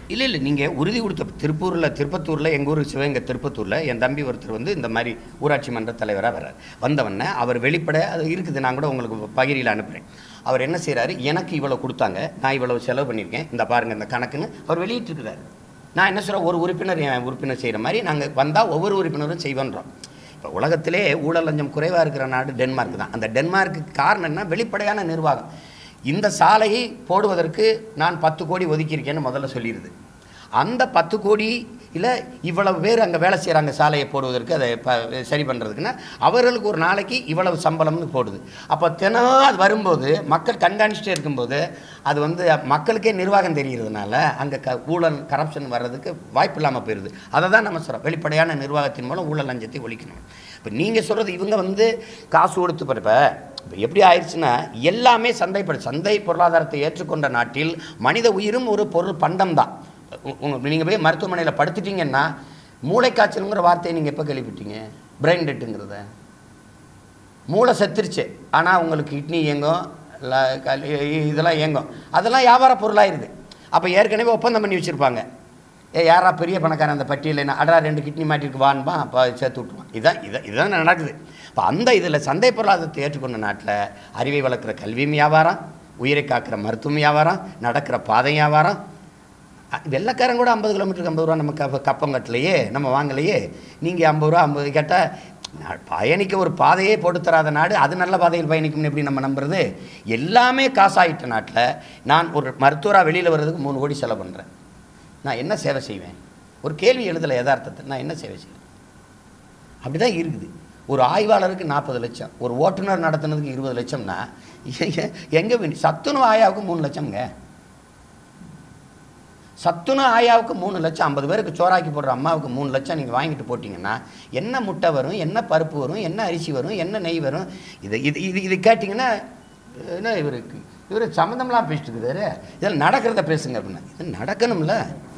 இல்லை இல்லை நீங்கள் உறுதி கொடுத்த திருப்பூரில் திருப்பத்தூரில் எங்கள் ஊர் சிவகங்கை திருப்பத்தூரில் என் தம்பி ஒருத்தர் வந்து இந்த மாதிரி ஊராட்சி மன்ற தலைவராக வர்றார். வந்தவொடனே அவர் வெளிப்பட அது இருக்குது, நான் கூட உங்களுக்கு பகிரியில் அனுப்புகிறேன். அவர் என்ன செய்கிறாரு, எனக்கு இவ்வளோ கொடுத்தாங்க, நான் இவ்வளோ செலவு பண்ணியிருக்கேன், இந்த பாருங்கள் இந்த கணக்குன்னு அவர் வெளியிட்டிருக்கிறார். நான் என்ன சொல்கிறேன், ஒரு உறுப்பினர் என் உறுப்பினர் செய்கிற மாதிரி நாங்கள் வந்தால் ஒவ்வொரு உறுப்பினரும் செய்வோன்றோம். இப்போ உலகத்திலே ஊழல் லஞ்சம் குறைவாக இருக்கிற நாடு டென்மார்க் தான். அந்த டென்மார்க்குக்கு காரணம் என்ன, வெளிப்படையான நிர்வாகம். இந்த சாலையை போடுவதற்கு நான் பத்து கோடி ஒதுக்கியிருக்கேன்னு முதல்ல சொல்லிடுது. அந்த பத்து கோடி இல்லை இவ்வளவு பேர் அங்கே வேலை செய்கிறாங்க சாலையை போடுவதற்கு, அதை ப சரி பண்ணுறதுக்குன்னா அவர்களுக்கு ஒரு நாளைக்கு இவ்வளவு சம்பளம்னு போடுது. அப்போ தினம் அது வரும்போது மக்கள் கண்காணிச்சுட்டே இருக்கும்போது அது வந்து மக்களுக்கே நிர்வாகம் தெரிகிறதுனால அங்கே க ஊழல் கரப்ஷன் வர்றதுக்கு வாய்ப்பு இல்லாமல் போயிடுது. அதை தான் நம்ம சொல்கிறோம், வெளிப்படையான நிர்வாகத்தின் மூலம் ஊழல் லஞ்சத்தை ஒழிக்கணும். இப்போ நீங்கள் சொல்கிறது இவங்க வந்து காசு கொடுத்து படுப்ப இப்போ எப்படி ஆயிடுச்சுன்னா எல்லாமே சந்தைப்பட சந்தை பொருளாதாரத்தை ஏற்றுக்கொண்ட நாட்டில் மனித உயிரும் ஒரு பொருள் பண்டம் தான். உங்கள் நீங்கள் போய் மருத்துவமனையில் படுத்துட்டீங்கன்னா மூளைக்காய்ச்சலுங்கிற வார்த்தையை நீங்கள் எப்போ கேள்விப்பட்டீங்க? பிரெயின் டெட்டுங்கிறத. மூளை செத்துருச்சு, ஆனால் உங்களுக்கு கிட்னி இயங்கும், இதெல்லாம் இயங்கும், அதெல்லாம் வியாபார பொருளாயிருது. அப்போ ஏற்கனவே ஒப்பந்தம் பண்ணி வச்சுருப்பாங்க, ஏ யாரா பெரிய பணக்காரன் அந்த பட்டியலில் அடா ரெண்டு கிட்னி மாட்டிருக்கு வான்பா, அப்போ சேர்த்து விட்டுருவான். இதுதான் இதை இதுதான் நடக்குது. இப்போ அந்த இதில் சந்தை பொருளாதாரத்தை ஏற்றுக்கொண்ட நாட்டில் அறிவை வளர்க்குற கல்வியும் வியாபாரம், உயிரை காக்கிற மருத்துவம் வியாபாரம், நடக்கிற பாதை வியாபாரம். வெள்ளைக்காரன் கூட ஐம்பது கிலோமீட்டருக்கு ஐம்பது ரூபா நம்ம க கப்பம் கட்டலையே, நம்ம வாங்கலையே. நீங்கள் ஐம்பது ரூபா ஐம்பது கேட்டால் பயணிக்க ஒரு பாதையே போட்டு தராத நாடு அது நல்ல பாதையில் பயணிக்கும்னு எப்படி நம்ம நம்புறது? எல்லாமே காசாயிட்ட நாட்டில் நான் ஒரு மருத்துவராக வெளியில் வர்றதுக்கு மூணு கோடி செலவு பண்ணுறேன். நான் என்ன சேவை செய்வேன்? ஒரு கேள்வி எழுதலை யதார்த்தத்தை, நான் என்ன சேவை செய்வேன்? அப்படி தான் இருக்குது. ஒரு ஆய்வாளருக்கு நாற்பது லட்சம், ஒரு ஓட்டுநர் நடத்துனதுக்கு இருபது லட்சம்னா எங்கே வேண்டி? சத்துணவு ஆயாவுக்கு மூணு லட்சம்ங்க. சத்துணவு ஆயாவுக்கு மூணு லட்சம், ஐம்பது பேருக்கு சோறாக்கி போடுற அம்மாவுக்கு மூணு லட்சம் நீங்கள் வாங்கிட்டு போட்டிங்கன்னா என்ன முட்டை வரும், என்ன பருப்பு வரும், என்ன அரிசி வரும், என்ன நெய் வரும்? இது இது இது இது கேட்டிங்கன்னா என்ன இவருக்கு இவர் சம்மந்தம்லாம் பேசிட்டு இருக்குதாரு, இதில் நடக்கிறத பேசுங்க அப்படின்னா இது நடக்கணும்ல,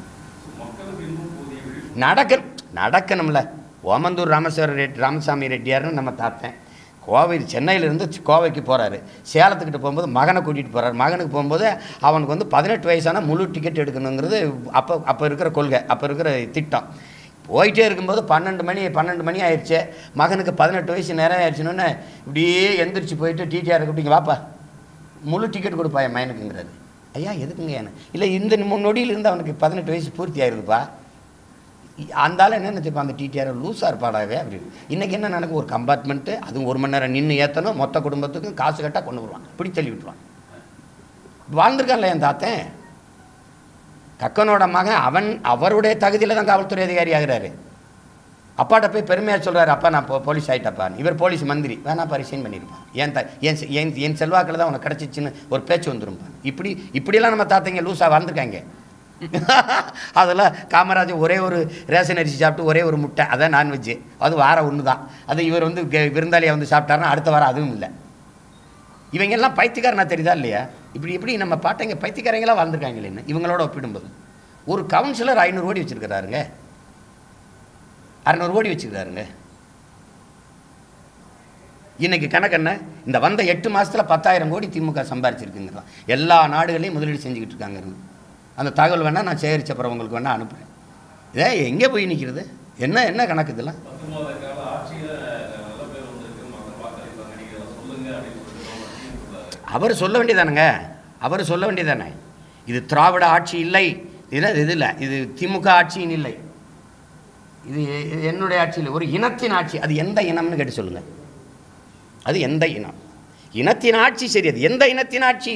நடக்க நடக்கணும்ல. ஓமந்தூர் ராமேஸ்வர ரெட்டி ராமசாமி ரெட்டியார்னு நம்ம தாத்தேன் கோவை சென்னையிலேருந்து கோவைக்கு போகிறாரு. சேலத்துக்கிட்ட போகும்போது மகனை கூட்டிகிட்டு போகிறார். மகனுக்கு போகும்போது அவனுக்கு வந்து பதினெட்டு வயசான முழு டிக்கெட் எடுக்கணுங்கிறது அப்போ அப்போ இருக்கிற கொள்கை, அப்போ இருக்கிற திட்டம். போயிட்டே இருக்கும்போது பன்னெண்டு மணி பன்னெண்டு மணி ஆயிடுச்சு. மகனுக்கு பதினெட்டு வயசு நேரம் ஆயிடுச்சுன்னு இப்படியே எந்திரிச்சு போயிட்டு டிடிஆர் கூப்பிட்டிங்க வாப்பா முழு டிக்கெட் கொடுப்பா என் மகனுக்குங்கிறாரு. ஐயா எதுக்குங்க என்ன? இல்லை இந்த நொடியிலிருந்து அவனுக்கு பதினெட்டு வயசு பூர்த்தி ஆயிருதுப்பா. அந்தாலும் என்ன நினச்சிப்பா அந்த டிடிஆர் லூஸாக இருப்பாடாவே அப்படின்னு. இன்றைக்கி என்ன நடக்கும், ஒரு கம்பார்ட்மெண்ட்டு அதுவும் ஒரு மணி நேரம் நின்று ஏற்றணும், மொத்த குடும்பத்துக்கும் காசு கட்டால் கொண்டு வருவான், இப்படி தள்ளி விட்டுருவான். வாழ்ந்திருக்கான்ல என் தாத்தன். கக்கனோட மகன் அவன் அவருடைய தகுதியில் தான் காவல்துறை அதிகாரி ஆகிறாரு. அப்பாட்ட போய் பெருமையாக சொல்கிறாரு, அப்பா நான் போ போலீஸ் ஆகிட்டப்பான்னு. இவர் போலீஸ் மந்திரி, வேணா பரிசீலனை பண்ணியிருப்பான். என் த என் என் என் செல்வாக்கில் தான் உனக்கு கிடச்சிச்சின்னு ஒரு பேச்சு வந்துருப்பான். இப்படி இப்படியெல்லாம் நம்ம தாத்தைங்க லூஸாக வாழ்ந்துருக்காங்க. அதெல்லாம் காமராஜர் ஒரே ஒரு ரேஷன் அரிசி சாப்பிட்டு ஒரே ஒரு முட்டை, அதான் நான்வெஜ்ஜு, அது வாரம் ஒன்று தான். அது இவர் வந்து விருந்தாளியாக வந்து சாப்பிட்டாருன்னா அடுத்த வாரம் அதுவும் இல்லை. இவங்கெல்லாம் பைத்தியக்காரனா தெரியுதா இல்லையா? இப்படி இப்படி நம்ம பாட்டைங்க பைத்தியக்காரங்களாம் வாழ்ந்துருக்காங்களே என்ன இவங்களோட ஒப்பிடும்போது. ஒரு கவுன்சிலர் ஐநூறு கோடி வச்சுருக்கிறாருங்க, அறநூறு கோடி வச்சுக்கிறாருங்க. இன்றைக்கி கணக்கு என்ன, இந்த வந்த எட்டு மாதத்தில் பத்தாயிரம் கோடி திமுக சம்பாரிச்சிருக்குங்கிறதான். எல்லா நாடுகளையும் முதலீடு செஞ்சுக்கிட்டு இருக்காங்க. அந்த தகவல் வேணால் நான் சேகரித்த அப்புறம் உங்களுக்கு வேணால் அனுப்புகிறேன். இதே எங்கே போய் நிற்கிறது? என்ன என்ன கணக்கு இதெல்லாம்? அவர் சொல்ல வேண்டியதானுங்க, அவர் சொல்ல வேண்டியதானே. இது திராவிட ஆட்சி இல்லை, இது இது இல்லை, இது திமுக ஆட்சியின் இல்லை, இது என்னுடைய ஆட்சி இல்லை, ஒரு இனத்தின் ஆட்சி. அது எந்த இனம்னு கேட்டு சொல்லுங்கள். அது எந்த இனம்? இனத்தின் ஆட்சி சரி, அது எந்த இனத்தின் ஆட்சி?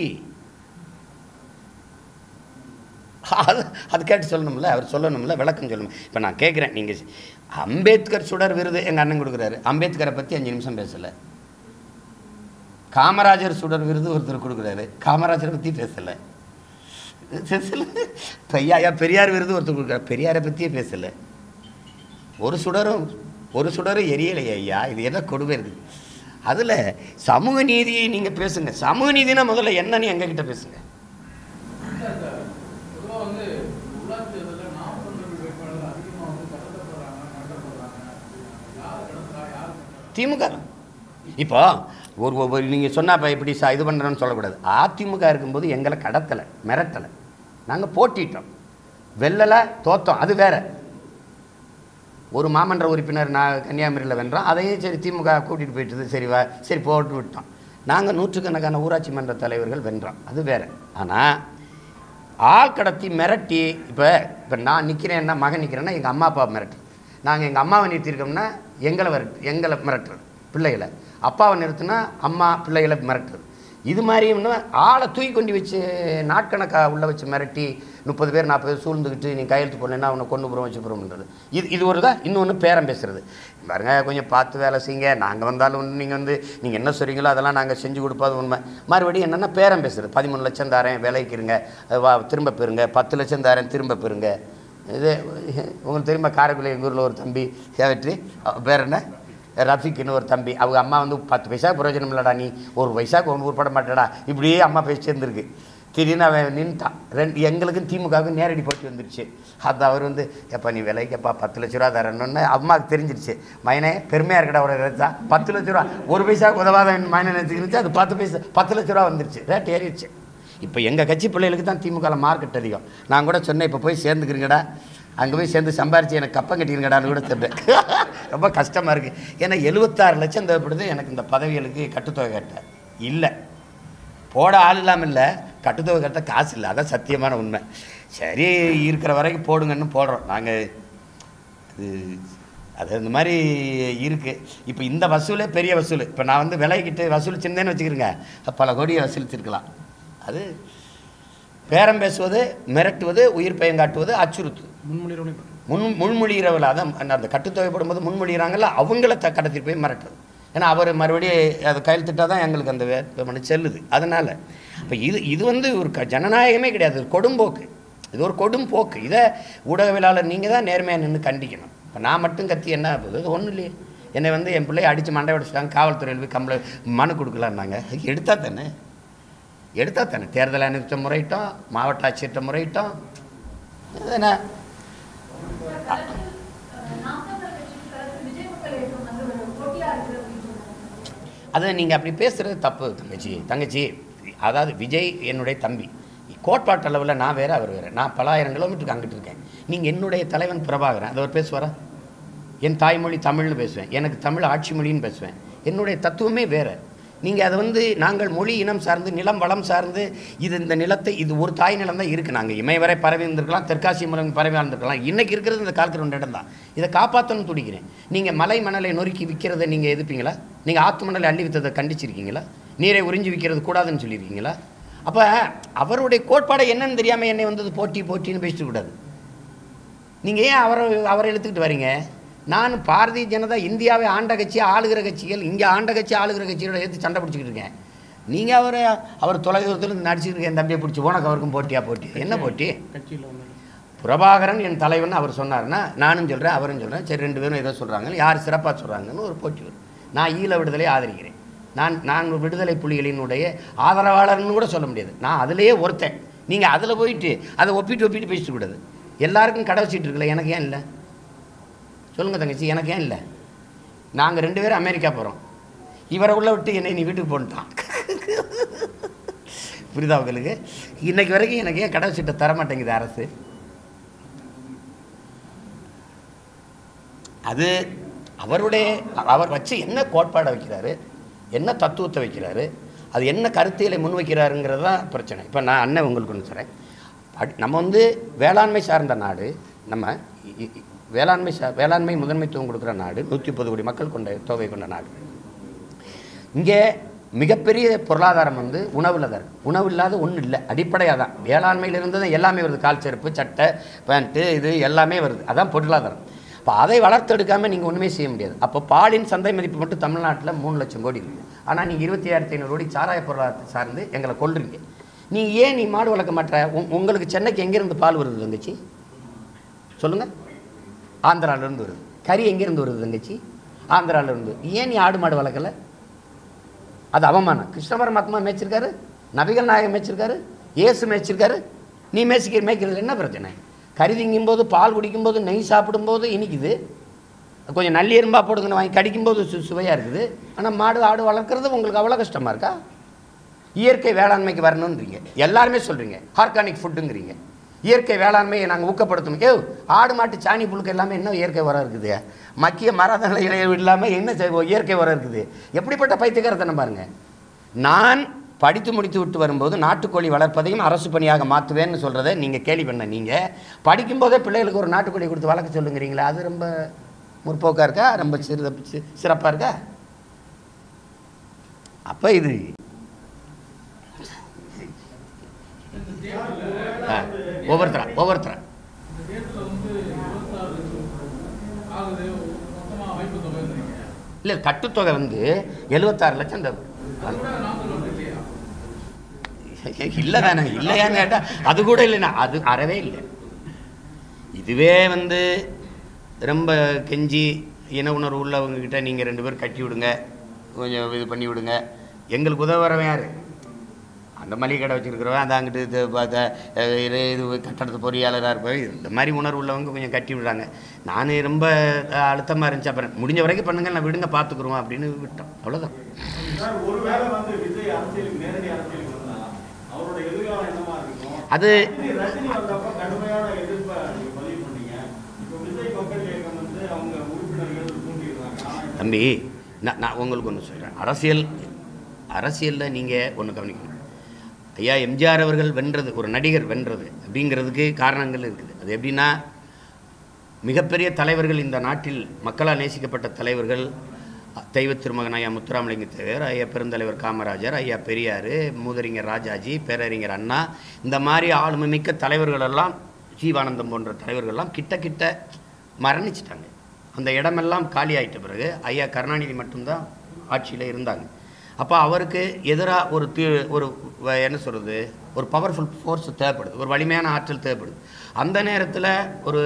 அது அது கேட்டு சொல்லணும்ல, அவர் சொல்லணும்ல, விளக்கம் சொல்லணும். இப்போ நான் கேட்குறேன், நீங்கள் அம்பேத்கர் சுடர் விருது எங்கள் அண்ணன் கொடுக்குறாரு, அம்பேத்கரை பற்றி அஞ்சு நிமிஷம் பேசலை. காமராஜர் சுடர் விருது ஒருத்தர் கொடுக்குறாரு, காமராஜரை பற்றி பேசலை. ஐயா பெரியார் விருது ஒருத்தர் கொடுக்குறாரு, பெரியாரை பற்றியே பேசலை. ஒரு சுடரும் ஒரு சுடரும் எரியலையே ஐயா, இது என்ன கொடுமை இருக்குது? அதில் சமூக நீதியை நீங்கள் பேசுங்க. சமூக நீதினா முதல்ல என்னன்னு எங்ககிட்ட பேசுங்க. திமுக இப்போ ஒரு ஒவ்வொரு நீங்கள் சொன்னால் இப்போ இப்படி சா இது பண்ணுறோன்னு சொல்லக்கூடாது. அதிமுக இருக்கும்போது எங்களை கடத்தலை, மிரட்டலை, நாங்கள் போட்டிட்டோம். வெல்லலை தோத்தோம், அது வேறு. ஒரு மாமன்ற உறுப்பினர் நான் கன்னியாகுமரியில் வென்றோம், அதையும் சரி திமுக கூட்டிகிட்டு போயிட்டுது, சரி வா சரி போட்டு விட்டோம். நாங்கள் நூற்றுக்கணக்கான ஊராட்சி மன்ற தலைவர்கள் வென்றோம், அது வேறு. ஆனால் ஆள் கடத்தி மிரட்டி, இப்போ இப்போ நான் நிற்கிறேன்னா மகன் நிற்கிறேன்னா எங்கள் அம்மா அப்பா மிரட்டு, நாங்கள் எங்கள் அம்மாவை நிறுத்தியிருக்கோம்னா எங்களை வரட்டு எங்களை மிரட்டுறது பிள்ளைகளை, அப்பாவை நிறுத்தினா அம்மா பிள்ளைகளை மிரட்டுறது. இது மாதிரி இன்னும் ஆளை தூக்கி கொண்டு வச்சு நாட்கணக்காக உள்ளே வச்சு மிரட்டி முப்பது பேர் நாற்பது பேர் சூழ்ந்துக்கிட்டு நீ கையெழுத்து போடலன்னா அவனை கொண்டு போகிறோம் வச்சு போகிறோம்ன்றது. இது இது ஒரு தான். இன்னொன்று பேரம் பேசுகிறது. பாருங்க, கொஞ்சம் பார்த்து வேலை செய்யுங்க, நாங்கள் வந்தாலும் ஒன்று நீங்கள் வந்து நீங்கள் என்ன சொல்கிறீங்களோ அதெல்லாம் நாங்கள் செஞ்சு கொடுப்பது உண்மை. மறுபடியும் என்னென்னா பேரம் பேசுகிறது. பதிமூணு லட்சம் தாரேன் விலைக்குறங்க, வா திரும்ப பெறுங்க, பத்து லட்சம் தாரேன் திரும்ப பெறுங்க. இது உங்களுக்கு தெரியுமா, காரைக்குடி எங்கள் ஊரில் ஒரு தம்பி சேவற்றி பேர் என்ன ரஃபிக்குன்னு ஒரு தம்பி, அவங்க அம்மா வந்து பத்து பைசா பிரயோஜனம் இல்லைடா, நீ ஒரு பைசாவுக்கு ஒன்று உருப்பட மாட்டேடா, இப்படியே அம்மா பேசி சேர்ந்துருக்கு. திடீர்னு அவன் நின்ட்டான். ரெண்டு எங்களுக்கும் திமுகவுக்கும் நேரடி போட்டி வந்துருச்சு. அது அவர் வந்து எப்போ நீ விலைக்கப்பா பத்து லட்ச ரூபா தரணுன்னு அம்மாவுக்கு தெரிஞ்சிருச்சு. மைனே பெருமையாக இருக்கடா ஒரு ரேட்டா, பத்து லட்ச ரூபா ஒரு பைசாவுக்கு உதவாத மைனை நினச்சிக்கிருச்சு. அது பத்து பைசா பத்து லட்ச ரூபா வந்துருச்சு, ரேட் ஏறிடுச்சு. இப்போ எங்கள் கட்சி பிள்ளைகளுக்கு தான் திமுகவில் மார்க்கெட் அதிகம். நான் கூட சொன்னேன், இப்போ போய் சேர்ந்துக்கிறீங்கடா, அங்கே போய் சேர்ந்து சம்பாரித்து எனக்கு கப்பம் கட்டிருங்கடான்னு கூட சொன்னேன். ரொம்ப கஷ்டமாக இருக்குது. ஏன்னா எழுபத்தாறு லட்சம் தேவைப்படுது எனக்கு இந்த பதவிகளுக்கு. கட்டுத்தொகை கட்ட இல்லை, போட ஆள் இல்லாமல் இல்லை, கட்டுத்தொகை கட்ட காசு இல்லை, அதான் சத்தியமான உண்மை. சரி இருக்கிற வரைக்கும் போடுங்கன்னு போடுறோம் நாங்கள். அது அது இந்த மாதிரி இருக்குது. இப்போ இந்த வசூலே பெரிய வசூல். இப்போ நான் வந்து விலைக்கிட்டு வசூல் சின்னேன்னு வச்சுக்கிறேங்க, பல கோடியை வசூலிச்சிருக்கலாம். அது பேரம் பேசுவது, மிரட்டுவது, உயிர் பயங்காட்டுவது, அச்சுறுத்து முன் முன்மொழிகிறவர்கள். அதான் அந்த கட்டுத்தொகை போடும்போது முன்மொழிகிறாங்கல்ல, அவங்கள த கடத்திட்டு போய் மிரட்டுறது. ஏன்னா அவர் மறுபடியும் அதை கையெழுத்திட்டால் தான் எங்களுக்கு அந்த வேட்புமனு செல்லுது. அதனால் இப்போ இது இது வந்து ஒரு க ஜனநாயகமே கிடையாது, கொடும்போக்கு. இது ஒரு கொடும் போக்கு. இதை ஊடகவியலாளர் நீங்கள் தான் நேர்மையாக நின்று கண்டிக்கணும். இப்போ நான் மட்டும் கத்தி என்ன ஆகுது? அது ஒன்றும் இல்லையே. என்னை வந்து என் பிள்ளையை அடித்து மண்டை உடைச்சிட்டாங்க, காவல்துறையில் போய் கம்பளை மனு கொடுக்கலான்னாங்க. எடுத்தா தானே எடுத்தா தானே தேர்தல் ஆணையத்தை முறையிட்டோம், மாவட்ட ஆட்சியர்கிட்ட முறையிட்டோம். என்ன அதை நீங்கள் அப்படி பேசுகிறது தப்பு தங்கச்சி. தங்கச்சி அதாவது விஜய் என்னுடைய தம்பி, கோட்பாட்டு அளவில் நான் வேறு அவர் வேறு. நான் பல ஆயிரம் கிலோமீட்டருக்கு அங்கிட்டு இருக்கேன். நீங்கள் என்னுடைய தலைவன் பிரபாகரன், அதை அவர் பேசுவாரா? என் தாய்மொழி தமிழ்னு பேசுவேன், எனக்கு தமிழ் ஆட்சி மொழின்னு பேசுவேன். என்னுடைய தத்துவமே வேறு. நீங்கள் அதை வந்து நாங்கள் மொழி இனம் சார்ந்து நிலம் வளம் சார்ந்து இது இந்த நிலத்தை இது ஒரு தாய் நிலம் தான் இருக்குது. நாங்கள் இமய வரை பரவி இருந்திருக்கலாம், தெற்காசி மலை பரவி இருந்திருக்கலாம். இன்றைக்கி இருக்கிறது இந்த காலத்தில் ரெண்டு இடம் தான். இதை காப்பாற்றணும்னு துடிக்கிறேன். நீங்கள் மலை மணலை நொறுக்கி விற்கிறத நீங்கள் எதிர்ப்பீங்களா? நீங்கள் ஆற்று மணலை அள்ளி விற்றதை கண்டிச்சிருக்கீங்களா? நீரை உறிஞ்சி விற்கிறது கூடாதுன்னு சொல்லியிருக்கீங்களா? அப்போ அவருடைய கோட்பாடை என்னன்னு தெரியாமல் என்னை வந்து போட்டி போட்டின்னு பேசிட்டு கூடாது. நீங்கள் ஏன் அவரை அவரை எடுத்துக்கிட்டு வரீங்க? நான் பாரதிய ஜனதா இந்தியாவை ஆண்ட கட்சி, ஆளுகிற கட்சிகள், இங்கே ஆண்ட கட்சி ஆளுகிற கட்சியோட எடுத்து சண்டை பிடிச்சிக்கிட்டு இருக்கேன். நீங்கள் அவரை அவர் தொலைதூரத்தில் நடிச்சுட்டு இருக்கேன், என் தம்பியை பிடிச்சி உனக்கு அவருக்கும் போட்டியா? போட்டி என்ன போட்டி? பிரபாகரன் என் தலைவன் அவர் சொன்னார்னா நானும் சொல்கிறேன், அவரும் சொல்கிறேன். சரி ரெண்டு பேரும் ஏதோ சொல்கிறாங்க, யார் சிறப்பாக சொல்கிறாங்கன்னு ஒரு போட்டி வரும். நான் ஈழ விடுதலை ஆதரிக்கிறேன். நான் நான் விடுதலை புலிகளினுடைய ஆதரவாளர்னு கூட சொல்ல முடியாது, நான் அதிலேயே ஒருத்தன். நீங்கள் அதில் போயிட்டு அதை ஒப்பிட்டு ஒப்பிட்டு பேசிட்டு கூடாது. எல்லாருக்கும் கடை வச்சுட்டு இருக்கல, எனக்கு ஏன் இல்லை சொல்லுங்கள் தங்கச்சி? எனக்கு ஏன் இல்லை? நாங்கள் ரெண்டு பேரும் அமெரிக்கா போகிறோம், இவரை உள்ள விட்டு என்னை நீ வீட்டுக்கு போன்ட்டான். புரியுதா உங்களுக்கு? இன்னைக்கு வரைக்கும் எனக்கு ஏன் கடை வச்சுட்டு தர மாட்டேங்குது அரசு? அது அவருடைய அவர் வச்சு என்ன கோட்பாடை வைக்கிறாரு, என்ன தத்துவத்தை வைக்கிறாரு, அது என்ன கருத்தியலை முன்வைக்கிறாருங்கிறது தான் பிரச்சனை. இப்போ நான் அண்ணன் உங்களுக்கு ஒன்று சொல்கிறேன். நம்ம வந்து வேளாண்மை சார்ந்த நாடு, நம்ம வேளாண்மை சா வேளாண்மை முதன்மைத்துவம் கொடுக்குற நாடு, நூற்றி முப்பது கோடி மக்கள் கொண்ட தொகை கொண்ட நாடு. இங்கே மிகப்பெரிய பொருளாதாரம் வந்து உணவில் தான். உணவு இல்லாத ஒன்றும் இல்லை, அடிப்படையாக தான். வேளாண்மையிலிருந்து தான் எல்லாமே வருது, கால் செருப்பு, சட்டை, பேண்ட்டு, இது எல்லாமே வருது, அதான் பொருளாதாரம். இப்போ அதை வளர்த்தெடுக்காமல் நீங்கள் ஒன்றுமே செய்ய முடியாது. அப்போ பாலின் சந்தை மதிப்பு மட்டும் தமிழ்நாட்டில் மூணு லட்சம் கோடி இருக்குது. ஆனால் நீங்கள் இருபத்தி ஆயிரத்தி ஐநூறு கோடி சாராய பொருளாதாரத்தை சார்ந்து எங்களை கொள்றீங்க. நீங்கள் ஏன் நீ மாடு வளர்க்க மாட்டேற? உங்களுக்கு சென்னைக்கு எங்கேருந்து பால் வருது தங்கச்சி சொல்லுங்கள்? ஆந்திராவிலேருந்து வருது. கறி எங்கேருந்து வருது தங்கச்சி? ஆந்திராவிலேருந்து. ஏன் நீ ஆடு மாடு வளர்க்கலை? அது அவமானம். கிருஷ்ண பரமாத்மா மேய்ச்சிருக்காரு, நபிகள் நாயகம் மேய்ச்சிருக்காரு, இயேசு மேய்ச்சிருக்காரு. நீ மேய்ச்சிக்க மேய்க்கிறது என்ன பிரச்சனை? கறி திங்கும்போது, பால் குடிக்கும்போது, நெய் சாப்பிடும்போது இனிக்குது. கொஞ்சம் நல்லி எறும்பா போடுங்கன்னு வாங்கி கடிக்கும்போது சு சுவையாக இருக்குது. ஆனால் மாடு ஆடு வளர்க்குறது உங்களுக்கு அவ்வளோ கஷ்டமாக இருக்கா? இயற்கை வேளாண்மைக்கு வரணுன்றீங்க, எல்லாருமே சொல்கிறீங்க. ஆர்கானிக் ஃபுட்டுங்கிறீங்க. இயற்கை வேளாண்மையை நாங்கள் ஊக்கப்படுத்தணும். ஏ ஆடு மாட்டு சாணி புழுக்க எல்லாமே என்ன இயற்கை உரம் இருக்குது? மக்கிய மரதங்களை இல்லாமல் என்ன இயற்கை உரம் இருக்குது? எப்படிப்பட்ட பைத்தியக்காரத்தனம் பாருங்கள். நான் படித்து முடித்து விட்டு வரும்போது நாட்டுக்கோழி வளர்ப்பதையும் அரசு பணியாக மாற்றுவேன்னு சொல்கிறத நீங்கள் கேள்வி பண்ண, நீங்கள் படிக்கும்போதே பிள்ளைகளுக்கு ஒரு நாட்டுக்கோழி கொடுத்து வளர்க்க சொல்லுங்கிறீங்களா? அது ரொம்ப முற்போக்காக இருக்கா? ரொம்ப சிறு சிறப்பாக இருக்கா? அப்போ இது ஒவ்வொருத்தரா ஒவ்வொருத்தரா இல்லை, கட்டுத்தொகை வந்து எழுபத்தாறு லட்சம் இல்லை தானே? இல்லையான்னு கேட்டால் அது கூட இல்லைண்ணா, அது அறவே இல்லை. இதுவே வந்து ரொம்ப கெஞ்சி இன உணர்வு உள்ளவங்கக்கிட்ட நீங்கள் ரெண்டு பேரும் கட்டி விடுங்க, கொஞ்சம் இது பண்ணி விடுங்க, எங்களுக்கு உதவ வரவன் யார்? அந்த மளிகை கடை வச்சுருக்கிறவன், அந்த அங்கிட்டு இது பார்த்த இது கட்டடத்து பொறியாளராக இருப்பேன், இந்த மாதிரி உணர்வு உள்ளவங்க கொஞ்சம் கட்டி விடுறாங்க. நான் ரொம்ப அழுத்தமாக இருந்துச்சு, அப்புறம் முடிஞ்ச வரைக்கும் பண்ணுங்க, நான் விடுங்க பார்த்துக்குருவோம் அப்படின்னு விட்டோம். அவ்வளோதான். அது தம்பி, நான் நான் உங்களுக்கு ஒன்று சொல்கிறேன். அரசியல் அரசியலில் நீங்கள் ஒன்று கவனிக்கணும். ஐயா எம்ஜிஆர் அவர்கள் வென்றது, ஒரு நடிகர் வென்றது அப்படிங்கிறதுக்கு காரணங்கள் இருக்குது. அது எப்படின்னா, மிகப்பெரிய தலைவர்கள் இந்த நாட்டில் மக்களால் நேசிக்கப்பட்ட தலைவர்கள், தெய்வ திருமகன் ஐயா முத்துராமலிங்க தேவர், ஐயா பெருந்தலைவர் காமராஜர், ஐயா பெரியார், மூதறிஞர் ராஜாஜி, பேரறிஞர் அண்ணா, இந்த மாதிரி ஆளுமை மிக்க தலைவர்களெல்லாம், ஜீவானந்தம் போன்ற தலைவர்கள்லாம் கிட்ட கிட்ட மரணிச்சிட்டாங்க. அந்த இடமெல்லாம் காலி ஆகிட்ட பிறகு ஐயா கருணாநிதி மட்டும்தான் ஆட்சியில் இருந்தாங்க. அப்போ அவருக்கு எதிராக ஒரு தீ ஒரு என்ன சொல்கிறது, ஒரு பவர்ஃபுல் ஃபோர்ஸ் தேவைப்படுது, ஒரு வலிமையான ஆற்றல் தேவைப்படுது. அந்த நேரத்தில் ஒரு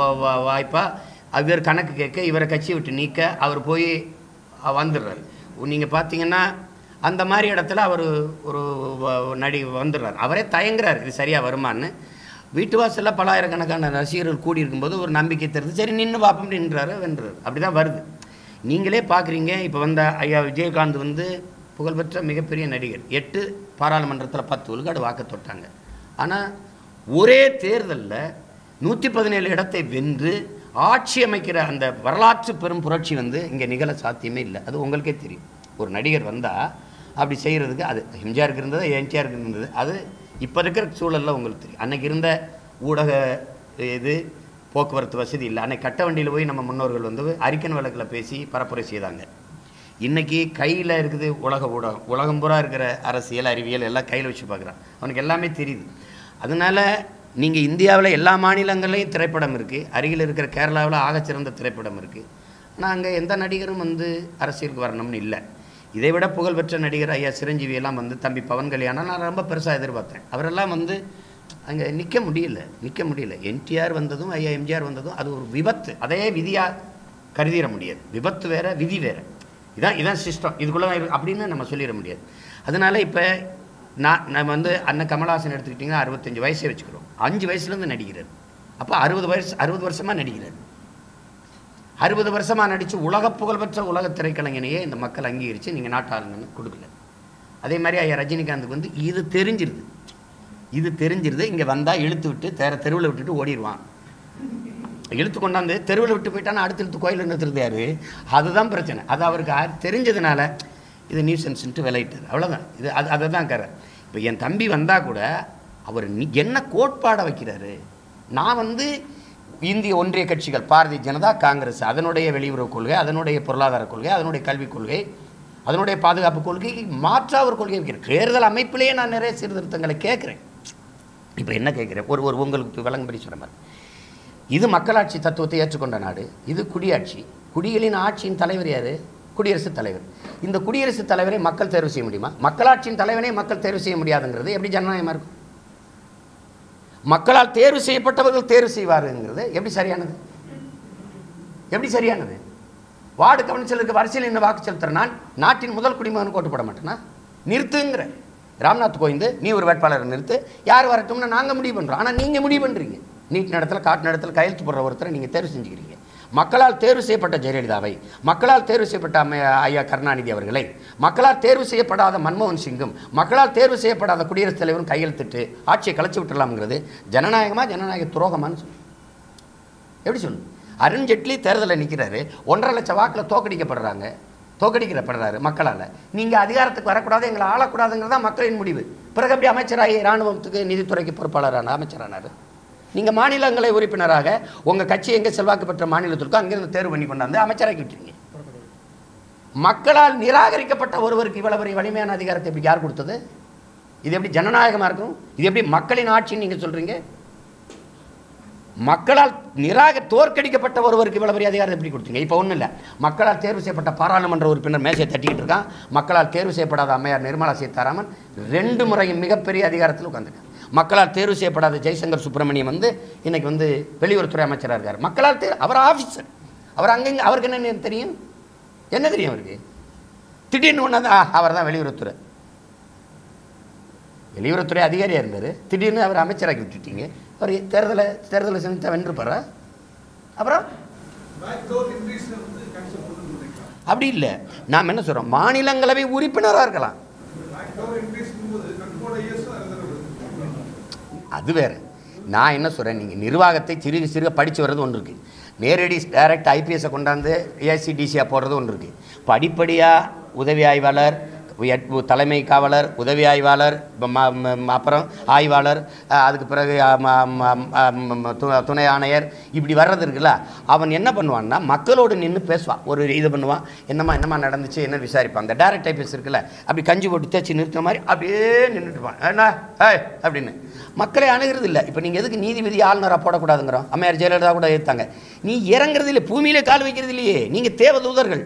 வாய்ப்பாக இவர் கணக்கு கேட்க, இவரை கட்சி விட்டு நீக்க அவர் போய் வந்துடுறார். நீங்கள் பார்த்தீங்கன்னா அந்த மாதிரி இடத்துல அவர் ஒரு நடி வந்துடுறார். அவரே தயங்குறார், இது சரியாக வருமானு. வீட்டு வாசலில் பலாயிரக்கணக்கான ரசிகர்கள் கூடி இருக்கும்போது ஒரு நம்பிக்கை தருது, சரி நின்று பார்ப்போம் அப்படின்றாரு, வென்றார். அப்படி தான் வருது. நீங்களே பார்க்குறீங்க. இப்போ வந்த ஐயா விஜயகாந்த் வந்து புகழ்பெற்ற மிகப்பெரிய நடிகர், எட்டு பாராளுமன்றத்தில் பத்து விழுக்காடு வாக்கு தொட்டாங்க. ஆனால் ஒரே தேர்தலில் நூற்றி பதினேழு இடத்தை வென்று ஆட்சி அமைக்கிற அந்த வரலாற்று பெரும் புரட்சி வந்து இங்கே நிகழ சாத்தியமே இல்லை. அது உங்களுக்கே தெரியும். ஒரு நடிகர் வந்தால் அப்படி செய்கிறதுக்கு, அது எம்ஜிஆருக்கு இருந்தது, என்டிஆருக்கு இருந்தது, அது இப்போ இருக்கிற சூழலில் உங்களுக்கு தெரியும். அன்றைக்கி இருந்த ஊடக இது போக்குவரத்து வசதி இல்லை. அன்றைக்கி கட்ட வண்டியில் போய் நம்ம முன்னோர்கள் வந்து அரிக்கன் வழக்கில் பேசி பரப்புரை செய்தாங்க. இன்றைக்கி கையில் இருக்குது உலக ஊடகம், உலகம் பூரா இருக்கிற அரசியல் அறிவியல் எல்லாம் கையில் வச்சு பார்க்குறான். அவனுக்கு எல்லாமே தெரியுது. அதனால் நீங்கள் இந்தியாவில் எல்லா மாநிலங்கள்லேயும் திரைப்படம் இருக்குது, அருகில் இருக்கிற கேரளாவில் ஆகச்சிறந்த திரைப்படம் இருக்குது. ஆனால் அங்கே எந்த நடிகரும் வந்து அரசியலுக்கு வரணும்னு இல்லை. இதை விட புகழ்பெற்ற நடிகர் ஐயா சிரஞ்சீவியெல்லாம் வந்து தம்பி பவன் கல்யாணம் நான் ரொம்ப பெருசாக எதிர்பார்த்தேன். அவரெல்லாம் வந்து அங்கே நிற்க முடியல நிற்க முடியல என்டிஆர் வந்ததும் ஐயா எம்ஜிஆர் வந்ததும் அது ஒரு விபத்து. அதே விதியாக கருதிட முடியாது. விபத்து வேறு, விதி வேறு. இதான் இதான் சிஸ்டம், இதுக்குள்ளே தான் அப்படின்னு நம்ம சொல்லிட முடியாது. அதனால் இப்போ நான் நம்ம வந்து அண்ணன் கமல்ஹாசன் எடுத்துக்கிட்டிங்கன்னா அறுபத்தஞ்சு வயசே வச்சுக்கிறோம். அஞ்சு வயசுலேருந்து நடிக்கிறார். அப்போ அறுபது வயசு அறுபது வருஷமாக நடிக்கிறார். அறுபது வருஷமாக நடித்து உலக புகழ்பெற்ற உலக திரைக்கலைஞனையே இந்த மக்கள் அங்கீகரித்து நீங்கள் நாட்டாளுங்கன்னு கொடுக்கல. அதே மாதிரி ஐயா ரஜினிகாந்துக்கு வந்து இது தெரிஞ்சிருது இது தெரிஞ்சிருது இங்கே வந்தால் இழுத்து விட்டு தேர தெருவில் விட்டுட்டு ஓடிடுவான். இழுத்து கொண்டாந்து தெருவில் விட்டு போயிட்டான்னா அடுத்து இழுத்து கோயில் நிறுத்துறது யார்? அதுதான் பிரச்சனை. அது அவருக்கு தெரிஞ்சதுனால இது நியூசன்ஸ்ன்ட்டு விளையிட்டார். அவ்வளோதான். இது அது அதை தான் கரை. இப்போ என் தம்பி வந்தால் கூட அவர் என்ன கோட்பாடை வைக்கிறாரு? நான் வந்து இந்திய ஒன்றிய கட்சிகள் பாரதிய ஜனதா, காங்கிரஸ், அதனுடைய வெளியுறவு கொள்கை, அதனுடைய பொருளாதார கொள்கை, அதனுடைய கல்விக் கொள்கை, அதனுடைய பாதுகாப்பு கொள்கைக்கு மாற்றாக ஒரு கொள்கை வைக்கிறேன். தேர்தல் அமைப்பிலேயே நான் நிறைய சீர்திருத்தங்களை கேட்குறேன். இப்போ என்ன கேட்குறேன், ஒரு ஒரு உங்களுக்கு விளங்கும்படி சொல்கிற மாதிரி, இது மக்களாட்சி தத்துவத்தை ஏற்றுக்கொண்ட நாடு, இது குடியாட்சி. குடிகளின் ஆட்சியின் தலைவர் யார்? குடியரசுத் தலைவர். இந்த குடியரசுத் தலைவரை மக்கள் தேர்வு செய்ய முடியுமா? மக்களாட்சியின் தலைவனை மக்கள் தேர்வு செய்ய முடியாதுங்கிறது எப்படி ஜனநாயகமாக இருக்கும்? மக்களால் தேர்வு செய்யப்பட்டவர்கள் தேர்வு செய்வாருங்கிறது எப்படி சரியானது? எப்படி சரியானது? வார்டு கவுன்சிலருக்கு வரிசையில் என்ன வாக்கு செலுத்துற நான் நாட்டின் முதல் குடிமகனுக்கு ஓட்டு போட மாட்டேன்னா? நிறுத்துங்கிற ராம்நாத் கோவிந்த், நீ ஒரு வேட்பாளரை நிறுத்து, யார் வரட்டும்னு நாங்கள் முடிவு பண்ணுறோம். ஆனால் நீங்கள் முடிவு பண்ணுறீங்க. நீட் நடத்தல காட்டு நடத்தல கையெழுத்து போடுற ஒருத்தரை நீங்கள் தேர்வு செஞ்சுக்கிறீங்க. மக்களால் தேர்வு செய்யப்பட்ட ஜெயலலிதாவை, மக்களால் தேர்வு செய்யப்பட்ட அம்மை ஐயா கருணாநிதி அவர்களை, மக்களால் தேர்வு செய்யப்படாத மன்மோகன் சிங்கும், மக்களால் தேர்வு செய்யப்படாத குடியரசுத் தலைவரும் கையெழுத்திட்டு ஆட்சியை கலைச்சி விட்டுடலாம்ங்கிறது ஜனநாயகமா ஜனநாயக துரோகமானு சொல்லு. எப்படி சொல்லு? அருண்ஜேட்லி தேர்தலில் நிற்கிறாரு, ஒன்றரை லட்சம் வாக்கில் தோக்கடிக்கப்படுறாங்க, தோக்கடிக்கப்படுறாரு மக்களால். நீங்கள் அதிகாரத்துக்கு வரக்கூடாது, எங்களை ஆளக்கூடாதுங்கிறது தான் மக்களின் முடிவு. பிறகு அப்படி அமைச்சராகி இராணுவத்துக்கு நிதித்துறைக்கு பொறுப்பாளரான அமைச்சரானார். நீங்கள் மாநிலங்களை உறுப்பினராக உங்கள் கட்சி எங்கே செல்வாக்கு பெற்ற மாநிலத்திற்கோ அங்கேருந்து தேர்வு பண்ணி கொண்டாந்து அமைச்சராக்கி விட்டுருங்க. மக்களால் நிராகரிக்கப்பட்ட ஒருவருக்கு இவ்வளவு பெரிய வலிமையான அதிகாரத்தை எப்படி யார் கொடுத்தது? இது எப்படி ஜனநாயகமாக இருக்கும்? இது எப்படி மக்களின் ஆட்சின்னு நீங்கள் சொல்கிறீங்க? மக்களால் நிராக தோற்கடிக்கப்பட்ட ஒருவருக்கு இவ்வளவு பெரிய அதிகாரத்தை எப்படி கொடுத்தீங்க? இப்போ ஒன்றும் இல்லை, மக்களால் தேர்வு செய்யப்பட்ட பாராளுமன்ற உறுப்பினர் மேசையை தட்டிக்கிட்டு இருக்கான். மக்களால் தேர்வு செய்யப்படாத அம்மையார் நிர்மலா சீதாராமன் ரெண்டு முறையும் மிகப்பெரிய அதிகாரத்தில் உட்காந்துருக்காங்க. மக்களால் தேர்வு செய்யப்படாத ஜெய்சங்கர் சுப்பிரமணியம் வந்து இன்னைக்கு வந்து வெளியுறவுத்துறை அமைச்சராக இருக்கார். மக்களால் தேர்வு, அவர் ஆஃபீஸர், அவர் அங்கங்கே அவருக்கு என்ன தெரியும்? என்ன தெரியும் அவருக்கு? திடீர்னு ஒன்று தான் அவர் தான் வெளியுறவுத்துறை வெளியுறவுத்துறை அதிகாரியாக இருந்தார். திடீர்னு அவர் அமைச்சராக்கி விட்டுட்டீங்க. அவர் தேர்தலை தேர்தலை செஞ்சா வென்றுப்பாரா? அப்புறம் அப்படி இல்லை. நாம் என்ன சொல்கிறோம், மாநிலங்களவை உறுப்பினராக இருக்கலாம், அது வேறு. நான் என்ன சொல்கிறேன், நீங்கள் நிர்வாகத்தை சிறுக சிறுக படித்து வர்றது ஒன்று இருக்குது, நேரடி டைரக்ட் ஐபிஎஸை கொண்டாந்து ஏசிடிசியாக போடுறது ஒன்று இருக்குது. படிப்படியாக உதவி ஆய்வாளர், தலைமை காவலர், உதவி ஆய்வாளர், அப்புறம் ஆய்வாளர், அதுக்கு பிறகு துணை ஆணையர், இப்படி வர்றது இருக்குல்ல. அவன் என்ன பண்ணுவான்னா மக்களோடு நின்று பேசுவான், ஒரு இது பண்ணுவான், என்னம்மா என்னம்மா நடந்துச்சு என்ன விசாரிப்பான். அந்த டைரக்ட் ஐபிஎஸ் இருக்குல்ல, அப்படி கஞ்சி போட்டு தேய்ச்சி நிறுத்துற மாதிரி அப்படியே நின்றுட்டுப்பான். என்ன ஏய் அப்படின்னு மக்களை அணுகிறது இல்லை. இப்போ நீங்கள் எதுக்கு நீதிபதி ஆளுநராக போடக்கூடாதுங்கிறோம்? அம்மையார் ஜெயலலிதா கூட எடுத்தாங்க. நீ இறங்குறது இல்லை, பூமியிலே கால் வைக்கிறது இல்லையே, நீங்கள் தேவதூதர்கள்.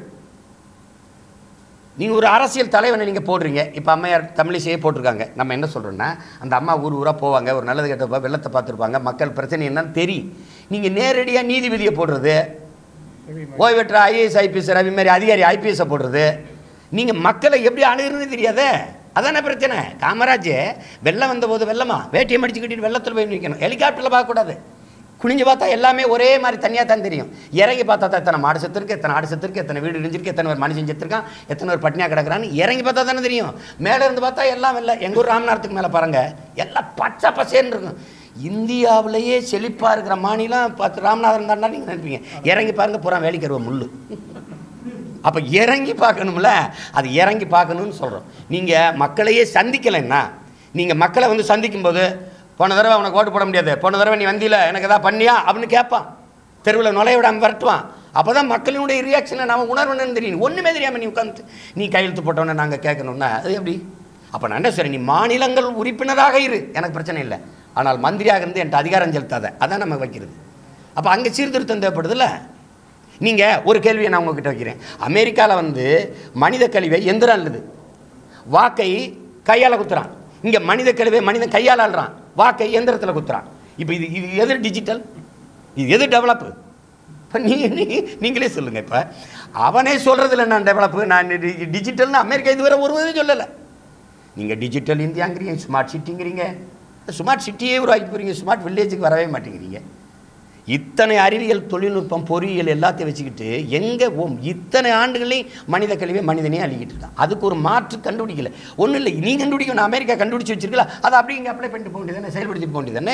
நீங்கள் ஒரு அரசியல் தலைவனை நீங்கள் போடுறீங்க. இப்போ அம்மையார் தமிழிசையே போட்டிருக்காங்க. நம்ம என்ன சொல்கிறோன்னா, அந்த அம்மா ஊர் ஊராக போவாங்க, ஒரு நல்லது கெட்ட வெள்ளத்தை பார்த்துருப்பாங்க, மக்கள் பிரச்சனை என்னன்னு தெரியும். நீங்கள் நேரடியாக நீதிபதியை போடுறது, ஓய்வெற்ற ஐஏஎஸ் ஐபிஎஸ் ரவி மாதிரி அதிகாரி ஐபிஎஸை போடுறது, நீங்கள் மக்களை எப்படி அணுகுறதுன்னு தெரியாதே. அதான பிரச்சனை. காமராஜ் வெள்ளம் வந்தபோது வெள்ளமா வேட்டியை மடிச்சு கட்டிட்டு வெள்ளத்தில் போய் நிற்கணும். ஹெலிகாப்டரில் பார்க்கக்கூடாது, குனிஞ்சு பார்த்தா எல்லாமே ஒரே மாதிரி தனியாக தான் தெரியும். இறங்கி பார்த்தா தான் எத்தனை மாடு செத்துருக்கு, எத்தனை ஆடு செத்துருக்கு, எத்தனை வீடு இடிஞ்சிருக்கு, எத்தனை ஒரு மனுஷன் செத்துருக்கான், எத்தனை ஒரு பட்டினியாக கிடக்கிறான்னு இறங்கி பார்த்தா தானே தெரியும். மேலே இருந்து பார்த்தா எல்லாம் இல்லை. எங்கள் ஊர் ராமநாதத்துக்கு மேலே பாருங்கள், எல்லாம் பச்சை பசேன்னு இருக்கும். இந்தியாவிலேயே செழிப்பாக இருக்கிற மாநிலம் பார்த்து ராமநாதன் தாண்டா நீங்கள் நினைப்பீங்க. இறங்கி பாருங்கள், பூரா வேலிக்கருவ முள். அப்போ இறங்கி பார்க்கணும்ல, அது இறங்கி பார்க்கணும்னு சொல்கிறோம். நீங்கள் மக்களையே சந்திக்கலைன்னா, நீங்கள் மக்களை வந்து சந்திக்கும்போது, போன தடவை அவனுக்கு ஓட்டு போட முடியாது, போன தடவை நீ வந்தியில் எனக்கு எதாவது பண்ணியா அப்படின்னு கேட்பான், தெருவில் நுழைய விடாமல் விரட்டுவான். அப்போ தான் மக்களினுடைய ரியாக்ஷனை நம்ம உணர்வுன்னு தெரியும். ஒன்றுமே தெரியாமல் நீ உட்காந்து நீ கையெழுத்து போட்டோன்னே நாங்கள் கேட்கணும்னா அது எப்படி? அப்போ நான் என்ன சரி, நீ மாநிலங்கள் உறுப்பினராக இரு, எனக்கு பிரச்சனை இல்லை, ஆனால் மந்திரியாக இருந்து என்கிட்ட அதிகாரம் செலுத்தாத, அதான் நம்ம வைக்கிறது. அப்போ அங்கே சீர்திருத்தம் தேவைப்படுதுல்ல. நீங்கள் ஒரு கேள்வியை நான் உங்ககிட்ட வைக்கிறேன். அமெரிக்காவில் வந்து மனித கழிவை எந்திரம் அல்லது வாக்கை கையால் குத்துறான். இங்கே மனித கழிவை மனிதன் கையால் ஆள்றான், வாக்கை எந்திரத்தில் குத்துறான். இப்போ இது இது எது டிஜிட்டல், இது எது டெவலப்பு? இப்போ நீங்கள் நீங்களே சொல்லுங்கள். இப்போ அவனே சொல்கிறதில்ல நான் டெவலப்பு, நான் டிஜிட்டல்னு அமெரிக்கா இதுவரை ஒரு இது சொல்லலை. நீங்கள் டிஜிட்டல் இந்தியாங்கிறீங்க, ஸ்மார்ட் சிட்டிங்கிறீங்க, ஸ்மார்ட் சிட்டியே உருவாக்கி போகிறீங்க, ஸ்மார்ட் வில்லேஜுக்கு வரவே மாட்டேங்கிறீங்க. இத்தனை அறிவியல் தொழில்நுட்பம் பொறியியல் எல்லாத்தையும் வச்சுக்கிட்டு எங்கே ஓம் இத்தனை ஆண்டுகளையும் மனித கழிவை மனிதனே அழிக்கிட்டு இருக்கான். அதுக்கு ஒரு மாற்று கண்டுபிடிக்கல. ஒன்றும் இல்லை, நீ கண்டுபிடிக்கணும், அமெரிக்கா கண்டுபிடிச்சி வச்சிருக்கலாம், அதை அப்படி இங்கே அப்ளை பண்ணிட்டு போக வேண்டியதானே, செயல்படுத்தி போக வேண்டியதானே.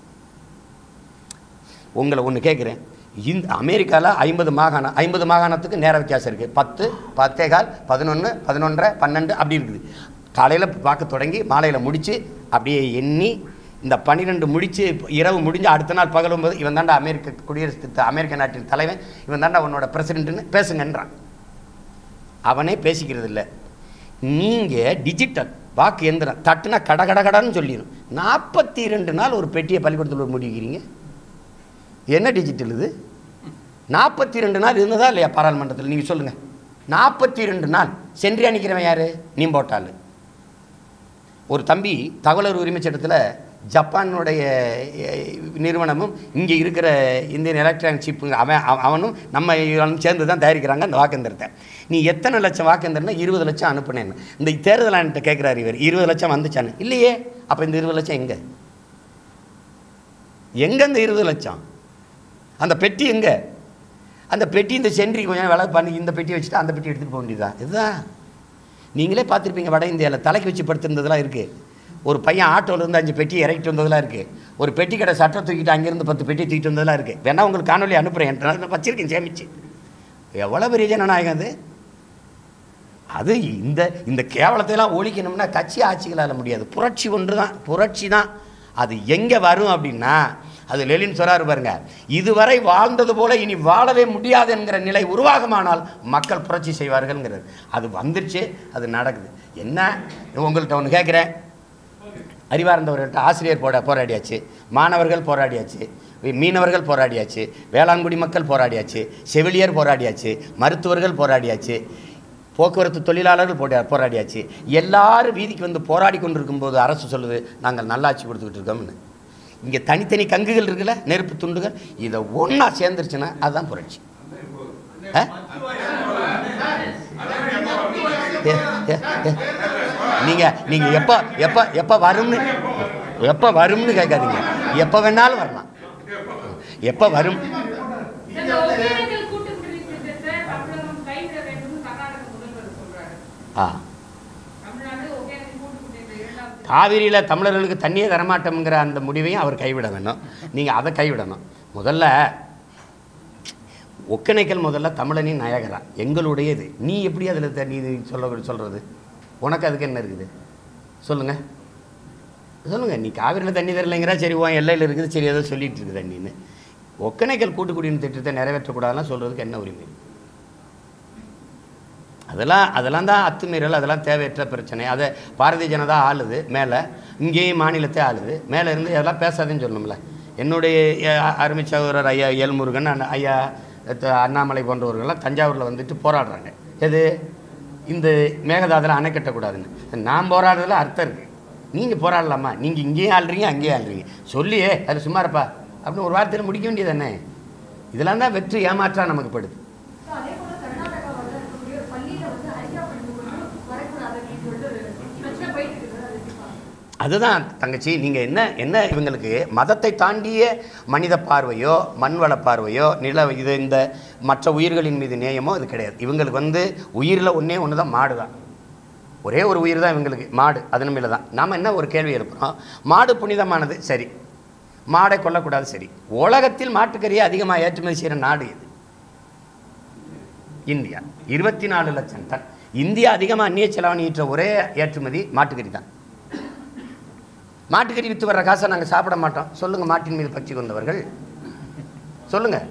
உங்களை ஒன்று கேட்குறேன், இந்த அமெரிக்காவில் ஐம்பது மாகாணம், ஐம்பது மாகாணத்துக்கு நேர வித்தியாசம் இருக்குது. பத்து பத்தே கால் பதினொன்று பதினொன்றரை பன்னெண்டு அப்படி இருக்குது. காலையில் பார்க்க தொடங்கி மாலையில் முடித்து அப்படியே எண்ணி இந்த பன்னிரெண்டு முடித்து இரவு முடிஞ்சு அடுத்த நாள் பகலும்போது இவன் தாண்டா அமெரிக்க குடியரசு அமெரிக்க நாட்டின் தலைவன், இவன் தாண்டா உன்னோட பிரசிடென்ட்னு பேசுங்கன்றான். அவனே பேசிக்கிறது இல்லை. நீங்கள் டிஜிட்டல் வாக்கு எந்திரம் தட்டுனா கட கட கடன்னு சொல்லிடும். நாற்பத்தி ரெண்டு நாள் ஒரு பெட்டியை பள்ளிக்கூடத்தில் முடிக்கிறீங்க. என்ன டிஜிட்டல் இது? நாற்பத்தி ரெண்டு நாள் இருந்ததா இல்லையா பாராளுமன்றத்தில்? நீங்கள் சொல்லுங்கள். நாற்பத்தி ரெண்டு நாள் சென்றியா நிற்கிறவன் யார்? நீ போட்டாள். ஒரு தம்பி தகவலர் உரிமை சட்டத்தில் ஜப்பானுடைய நிறுவனமும் இங்கே இருக்கிற இந்தியன் எலக்ட்ரானிக் சிப்பு அவன் அவனும் நம்ம சேர்ந்து தான் தயாரிக்கிறாங்க அந்த வாக்கெந்திரத்தை. நீ எத்தனை லட்சம் வாக்கெந்திரம்னா இருபது லட்சம் அனுப்புனேன்னு இந்த தேர்தல் ஆணையத்தை கேட்குறாரு இவர். இருபது லட்சம் வந்துச்சான்னு இல்லையே. அப்போ இந்த இருபது லட்சம் எங்கே எங்கே இந்த இருபது லட்சம்? அந்த பெட்டி எங்கே? அந்த பெட்டி இந்த சென்ட்ரி கொஞ்சம் வேலை பண்ணி இந்த பெட்டி வச்சுட்டு அந்த பெட்டி எடுத்துகிட்டு போக வேண்டியதுதான். இதுதான் நீங்களே பார்த்துருப்பீங்க, வட இந்தியாவில் தலைக்கு வச்சு படுத்திருந்ததெல்லாம் இருக்குது. ஒரு பையன் ஆட்டோலேருந்து அஞ்சு பெட்டி இறக்கிட்டு வந்ததெல்லாம் இருக்குது. ஒரு பெட்டி கடை சட்டை தூக்கிட்டு அங்கேருந்து பத்து பெட்டி தூக்கிட்டு வந்ததெல்லாம் இருக்குது. வேணா உங்களுக்கு காணொலி அனுப்புகிறேன், என் வச்சிருக்கேன் சேமிச்சு. எவ்வளோ பெரிய ஜனநாயகம் அது! அது இந்த இந்த கேவலத்தையெல்லாம் ஒழிக்கணும்னா கட்சி ஆட்சிகளால் முடியாது, புரட்சி ஒன்று தான், புரட்சி தான். அது எங்கே வரும் அப்படின்னா, அது லெனின் சொல்றாரு பாருங்க, இதுவரை வாழ்ந்தது போல இனி வாழவே முடியாது என்கிற நிலை உருவாகுமானால் மக்கள் புரட்சி செய்வார்கள்ங்கிறது. அது வந்துருச்சு, அது நடக்குது. என்ன உங்கள்கிட்ட ஒன்று கேட்குறேன், அறிவார்ந்தவர்கள்ட்ட ஆசிரியர் போட போராடியாச்சு, மாணவர்கள் போராடியாச்சு, மீனவர்கள் போராடியாச்சு, வேளாண்குடி மக்கள் போராடியாச்சு, செவிலியர் போராடியாச்சு, மருத்துவர்கள் போராடியாச்சு, போக்குவரத்து தொழிலாளர்கள் போட போராடியாச்சு. எல்லாரும் வீதிக்கு வந்து போராடி கொண்டிருக்கும் போது அரசு சொல்லுது நாங்கள் நல்லாட்சி கொடுத்துக்கிட்டு இருக்கோம்னு. இங்கே தனித்தனி கங்குகள் இருக்குல்ல, நெருப்பு துண்டுகள், இதை ஒன்றா சேர்ந்துருச்சுன்னா அதுதான் புரட்சி. நீங்கள் நீங்கள் எப்போ எப்போ எப்போ வரும்னு எப்போ வரும்னு கேட்காதீங்க, எப்போ வேணாலும் வரலாம். எப்போ வரும்? ஆ காவிரியில் தமிழர்களுக்கு தண்ணியே தரமாட்டோம்ங்கிற அந்த முடிவையும் அவர் கைவிட வேணும். நீங்கள் அதை கைவிடணும். முதல்ல ஒக்கணைக்கல் முதல்ல தமிழனின் நயகரா எங்களுடையது. நீ எப்படி அதில் தண்ணி சொல்ல சொல்கிறது? உனக்கு அதுக்கு என்ன இருக்குது சொல்லுங்கள் சொல்லுங்கள். நீ காவிரியில் தண்ணி தரலைங்கிறா, சரி உன் எல்லையில் இருக்குது, சரி ஏதோ சொல்லிகிட்டு இருக்குது தண்ணின்னு. ஒக்கணைக்கல் கூட்டுக்குடியின் திட்டத்தை நிறைவேற்றக்கூடாதுலாம் சொல்கிறதுக்கு என்ன உரிமை? அதெல்லாம் அதெல்லாம் தான் அத்துமீறல், அதெல்லாம் தேவையற்ற பிரச்சனை. அதை பாரதிய ஜனதா ஆளுது, மேலே இங்கேயும் மாநிலத்தை ஆளுது, மேலே இருந்து அதெல்லாம் பேசாதுன்னு சொல்லணும்ல. என்னுடைய அருமை சகோதரர் ஐயா ஏல்முருகன், ஐயா அண்ணாமலை போன்றவர்கள்லாம் தஞ்சாவூரில் வந்துட்டு போராடுறாங்க. எது? இந்த மேகதாதில் அணை கட்டக்கூடாதுன்னு. நான் போராடுறதுல அர்த்தம் இருக்குது. நீங்கள் போராடலாமா? நீங்கள் இங்கேயும் ஆள்றீங்க, அங்கேயும் ஆள்றீங்க, சொல்லியே அது சும்மா இருப்பா அப்படின்னு ஒரு வார்த்தையில் முடிக்க வேண்டியது தானே. இதெல்லாம் தான் வெற்றி ஏமாற்றா நமக்கு படுது. அதுதான் தங்கச்சி, நீங்கள் என்ன என்ன இவங்களுக்கு மதத்தை தாண்டிய மனித பார்வையோ மண்வள பார்வையோ நில இது இந்த மற்ற உயிர்களின் மீது நேயமோ இது கிடையாது. இவங்களுக்கு வந்து உயிரில் ஒன்றே ஒன்று தான், மாடு தான். ஒரே ஒரு உயிர் தான் இவங்களுக்கு, மாடு. அதன் மேலே தான் நாம் என்ன ஒரு கேள்வி எழுப்புகிறோம். மாடு புனிதமானது, சரி, மாடை கொல்லக்கூடாது, சரி. உலகத்தில் மாட்டுக்கறியை அதிகமாக ஏற்றுமதி செய்கிற நாடு இது இந்தியா. இருபத்தி நாலு லட்சம் டன். இந்தியா அதிகமாக அந்நிய செலவழிற்ற ஒரே ஏற்றுமதி மாட்டுக்கறி தான். மாட்டுக்கறி விற்று வர்ற காசை நாங்கள் சாப்பிட மாட்டோம். சொல்லுங்கள், மாட்டின் மீது பற்றி கொண்டவர்கள் சொல்லுங்கள்.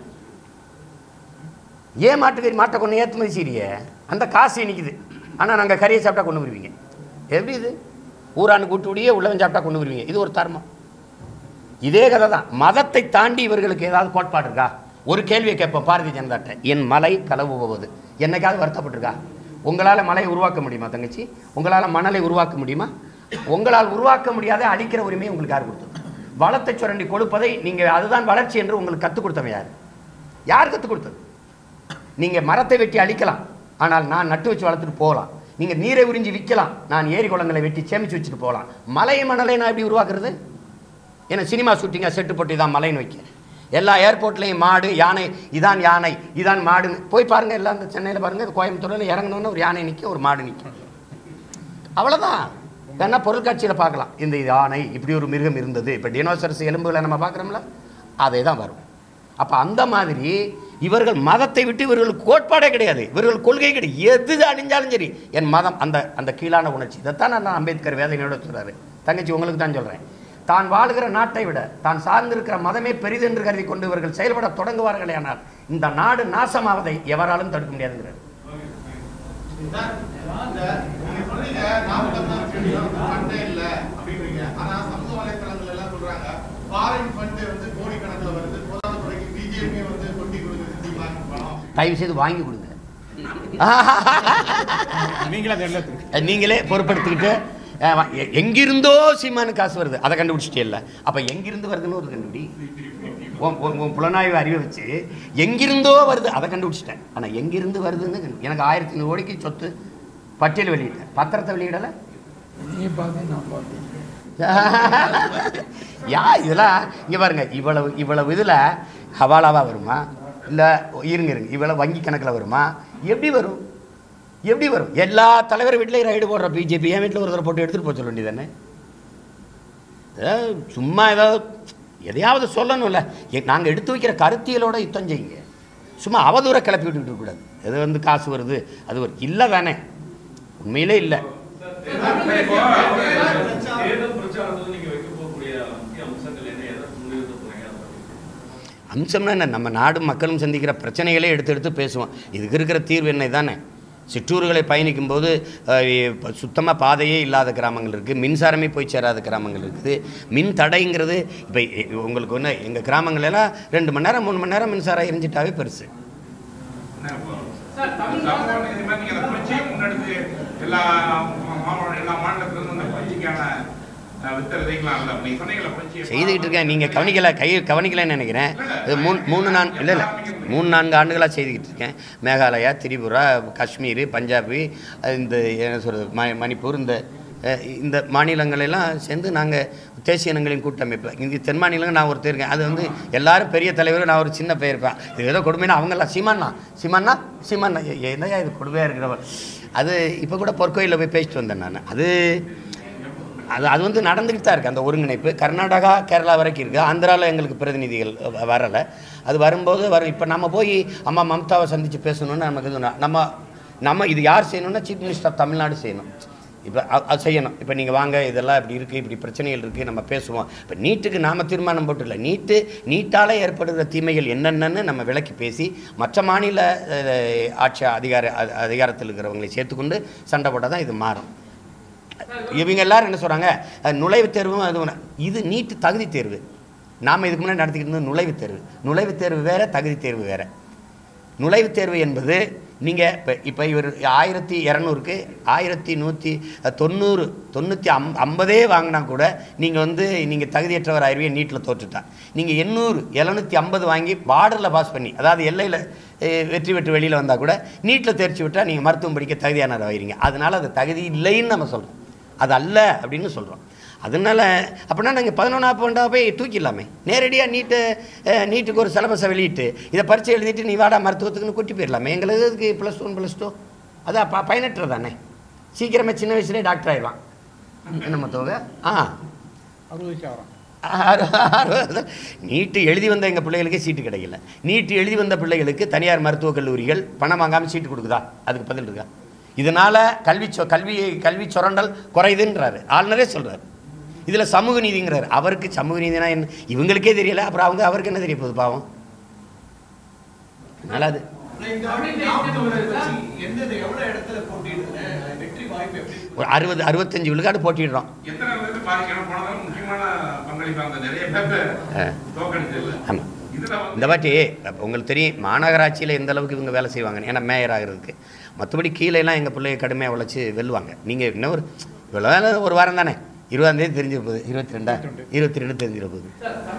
ஏன் மாட்டுக்கறி மாட்டை கொண்டு ஏற்றுமதி செய்யறியே? அந்த காசு நிற்குது, ஆனால் நாங்கள் கறியை சாப்பிட்டா கொண்டு வருவீங்க. எப்படி இது? ஊரானு கூட்டுடியே உள்ளவன் சாப்பிட்டா கொண்டு வருவீங்க. இது ஒரு தர்மம். இதே கதை தான். மதத்தை தாண்டி இவர்களுக்கு ஏதாவது கோட்பாடு இருக்கா? ஒரு கேள்வியை கேட்போம் பாரதிய ஜனதாட்ட. என் மலை களவு போவது என்னைக்காவது வருத்தப்பட்டிருக்கா? உங்களால் மலையை உருவாக்க முடியுமா தங்கச்சி? உங்களால் மணலை உருவாக்க முடியுமா? உங்களால் உருவாக்க முடியாத அழிக்கிற உரிமையை உங்களுக்கு யார் கொடுத்தது? வளத்தை சுரண்டி கொடுப்பதை நீங்கள் அதுதான் வளர்ச்சி என்று உங்களுக்கு கற்றுக் கொடுத்தவன் யார்? யார் கற்றுக் கொடுத்தது? நீங்கள் மரத்தை வெட்டி அழிக்கலாம், ஆனால் நான் நட்டு வச்சு வளர்த்துட்டு போகலாம். நீங்கள் நீரை உறிஞ்சி விற்கலாம், நான் ஏரி குளங்களை வெட்டி சேமித்து வச்சுட்டு போகலாம். மலை மணலை நான் எப்படி உருவாக்குறது? ஏன்னா சினிமா ஷூட்டிங்காக செட்டு போட்டு தான் மலைன்னு வைக்க. எல்லா ஏர்போர்ட்லேயும் மாடு, யானை, இதான் யானை, இதான் மாடுன்னு போய் பாருங்கள். எல்லாம் இந்த சென்னையில் பாருங்கள், கோயம்புத்தூரில் இறங்கினோன்னு ஒரு யானை நிற்க, ஒரு மாடு நிற்கும், அவ்வளோதான். வேணா பொருட்காட்சியில் பார்க்கலாம், இந்த யானை இப்படி ஒரு மிருகம் இருந்தது. இப்போ டினோசரஸ் எலும்புகளை நம்ம பார்க்குறோம்ல, அதே தான் வரும். அப்போ அந்த மாதிரி இவர்கள் மதத்தை விட்டு இவர்களுக்கு கோட்பாடே கிடையாது, இவர்கள் கொள்கை கிடையாது. எது அழிஞ்சாலும் சரி என் மதம், அந்த அந்த கீழான உணர்ச்சி. இதைத்தான் நான் அம்பேத்கர் வேதனையோட சொல்கிறாரு. தங்கச்சி உங்களுக்கு தான் சொல்கிறேன், தான் வாழ்கிற நாட்டை விட தான் சார்ந்திருக்கிற மதமே பெரிது என்று கருதி கொண்டு இவர்கள் செயல்பட தொடங்குவார்களே ஆனால் இந்த நாடு நாசமாவதை எவராலும் தடுக்க முடியாதுங்கிறார். தயவு செய்து வாங்கி கொடுங்க, நீங்களே பொறுப்படுத்திக்கிட்டு. எங்கிருந்தோ சீமானு காசு வருது, அதை கண்டுபிடிச்சிட்டே இல்லை. அப்போ எங்கிருந்து வருதுன்னு ஒரு கண்டுபிடி. உன் புலனாய்வு அறிவை வச்சு எங்கிருந்தோ வருது அதை கண்டுபிடிச்சிட்டேன். ஆனால் எங்கிருந்து வருதுன்னு எனக்கு ஆயிரத்தி ஐநூறு கோடிக்கு சொத்து பட்டியல் வெளியிட்டேன், பத்திரத்தை வெளியிடலை. யா இதெல்லாம் இங்கே பாருங்க, இவ்வளவு இவ்வளவு இதில் ஹவாலாவாக வருமா? இல்லை இருங்க இருங்க இவ்வளோ வங்கி கணக்கில் வருமா? எப்படி வரும்? எப்படி வரும்? எல்லா தலைவர் வீட்டிலையும் ரைடு போடுற பிஜேபி என் வீட்டில் ஒரு தடவை போட்டு எடுத்துகிட்டு போக சொல்ல வேண்டியதானே? சும்மா ஏதாவது எதையாவது சொல்லணும்ல. நாங்கள் எடுத்து வைக்கிற கருத்தியலோட யுத்தம் செய்யுங்க. சும்மா அவதூற கிளப்பி விட்டுக்கிட்டு இருக்கக்கூடாது. எது வந்து காசு வருது அது ஒரு இல்லை தானே, உண்மையிலே இல்லை. அம்சம்னா என்ன? நம்ம நாடும் மக்களும் சந்திக்கிற பிரச்சனைகளே எடுத்து எடுத்து பேசுவோம். இதுக்கு இருக்கிற தீர்வு என்ன தானே. சிற்றூர்களை பயணிக்கும் போது சுத்தமாக பாதையே இல்லாத கிராமங்கள் இருக்குது, மின்சாரமே போய் சேராத கிராமங்கள் இருக்குது. மின் தடைங்கிறது இப்போ உங்களுக்கு ஒன்று, எங்கள் கிராமங்களெல்லாம் ரெண்டு மணி நேரம் மூணு மணி நேரம் மின்சாரம் எரிஞ்சிட்டாவே பெருசு. செய்துக்கிட்டு இருக்கேன். நீங்கள் கவனிக்கலை, கை கவனிக்கலைன்னு நினைக்கிறேன். இது மூணு மூணு நான்கு இல்லை இல்லை மூணு நான்கு ஆண்டுகளாக செய்துக்கிட்டு இருக்கேன். மேகாலயா, திரிபுரா, காஷ்மீர், பஞ்சாபி, இந்த என்ன சொல்கிறது ம மணிப்பூர், இந்த இந்த மாநிலங்களெல்லாம் சேர்ந்து நாங்கள் தேசிய இனங்களின் கூட்டமைப்பு. இங்கே தென் மாநிலங்கள் நான் ஒருத்தர் இருக்கேன். அது வந்து எல்லாரும் பெரிய தலைவர், நான் ஒரு சின்ன பெயர் இருப்பேன். இது ஏதோ கொடுமைனா அவங்கெல்லாம் சீமானா சீமானா சீமானா என்னையா இது கொடுமையாக இருக்கிறவன். அது இப்போ கூட பொற்கோயிலில் போய் பேசிட்டு வந்தேன் நான். அது அது அது வந்து நடந்துக்கிட்டு தான் இருக்குது அந்த ஒருங்கிணைப்பு. கர்நாடகா, கேரளா வரைக்கும் இருக்குது. ஆந்திராவில் எங்களுக்கு பிரதிநிதிகள் வரலை. அது வரும்போது வரும். இப்போ நம்ம போய் அம்மா மம்தாவை சந்தித்து பேசணுன்னு நமக்கு இது நம்ம நம்ம இது யார் செய்யணும்னா சீஃப் மினிஸ்டர் ஆஃப் தமிழ்நாடு செய்யணும். இப்போ அது செய்யணும். இப்போ நீங்கள் வாங்க, இதெல்லாம் இப்படி இருக்குது, இப்படி பிரச்சனைகள் இருக்குது, நம்ம பேசுவோம். இப்போ நீட்டுக்கு நாம் தீர்மானம் போட்டு இல்லை, நீட்டு நீட்டால் ஏற்படுகிற தீமைகள் என்னென்னு நம்ம விளக்கி பேசி மற்ற மாநில ஆட்சி அதிகார அதிகாரத்தில் இருக்கிறவங்களை சேர்த்துக்கொண்டு சண்டை போட்டால் தான் இது மாறும். இவங்க எல்லாரும் என்ன சொல்கிறாங்க, நுழைவுத் தேர்வும் அது ஒன்று. இது நீட்டு தகுதி தேர்வு. நாம் இதுக்கு முன்னாடி நடத்திக்கிட்டு இருந்தது நுழைவுத் தேர்வு. நுழைவுத் தேர்வு வேறு, தகுதி தேர்வு வேறு. நுழைவுத் தேர்வு என்பது நீங்கள் இப்போ இப்போ இவர் ஆயிரத்தி இரநூறுக்கு ஆயிரத்தி நூற்றி தொண்ணூறு தொண்ணூற்றி அம் ஐம்பதே வாங்கினா கூட நீங்கள் வந்து நீங்கள் தகுதியற்றவர் ஆயிரவே நீட்டில் தோற்றுட்டா. நீங்கள் எண்ணூறு எழுநூற்றி ஐம்பது வாங்கி பார்டரில் பாஸ் பண்ணி, அதாவது எல்லையில் வெற்றி பெற்று வெளியில் வந்தால் கூட நீட்டில் தேர்ச்சி விட்டால் நீங்கள் மருத்துவம் படிக்க தகுதியானவர் ஆகிறீங்க. அதனால் அது தகுதி இல்லைன்னு நம்ம சொல்கிறோம், அது அல்ல அப்படின்னு சொல்கிறோம். அதனால் அப்படின்னா நாங்கள் பதினொன்றாவது பன்னெண்டாவது போய் தூக்கிடலாமே. நேரடியாக நீட்டு நீட்டுக்கு ஒரு சிலபஸை வெளியிட்டு இதை பரீட்சை எழுதிட்டு நீ வாடா மருத்துவத்துக்குன்னு கூட்டி போயிடலாமே. எங்களுக்கு இதுக்கு ப்ளஸ் ஒன் ப்ளஸ் டூ அதான் ப பயனற்றது தானே. சீக்கிரமே சின்ன வயசுலேயே டாக்டர் ஆகிடலாம். என்ன மற்றவங்க ஆ அறுபது நீட்டு எழுதி வந்த எங்கள் பிள்ளைகளுக்கு சீட்டு கிடைக்கல. நீட்டு எழுதி வந்த பிள்ளைகளுக்கு தனியார் மருத்துவக் கல்லூரிகள் பணம் வாங்காமல் சீட்டு கொடுக்குதா? அதுக்கு பதில் இருக்கா? இதனால் கல்வி சொ கல்வி கல்வி சுரண்டல் குறையுதுன்றாரு ஆளுநரே சொல்கிறார். இதில் சமூக நீதிங்கிறார். அவருக்கு சமூக நீதினா என்ன இவங்களுக்கே தெரியல, அப்புறம் அவங்க அவருக்கு என்ன தெரிய போகுது பாவம். அதனால் அது ஒரு அறுபது அறுபத்தஞ்சு விழுக்காடு போட்டிடுறோம். ஆமாம், இந்த வாட்டி உங்களுக்கு தெரியும் மாநகராட்சியில் எந்த அளவுக்கு இவங்க வேலை செய்வாங்க. ஏன்னா மேயர் ஆகிறதுக்கு. மற்றபடி கீழேலாம் எங்கள் பிள்ளைய கடுமையாக உழைச்சி வெல்லுவாங்க. நீங்கள் இன்னும் ஒரு இவ்வளோ வேலை ஒரு வாரம் தானே, இருபதாம் தேதி தெரிஞ்சிட போகுது, இருபத்தி ரெண்டா இருபத்தி ரெண்டு தெரிஞ்சிட போகுது.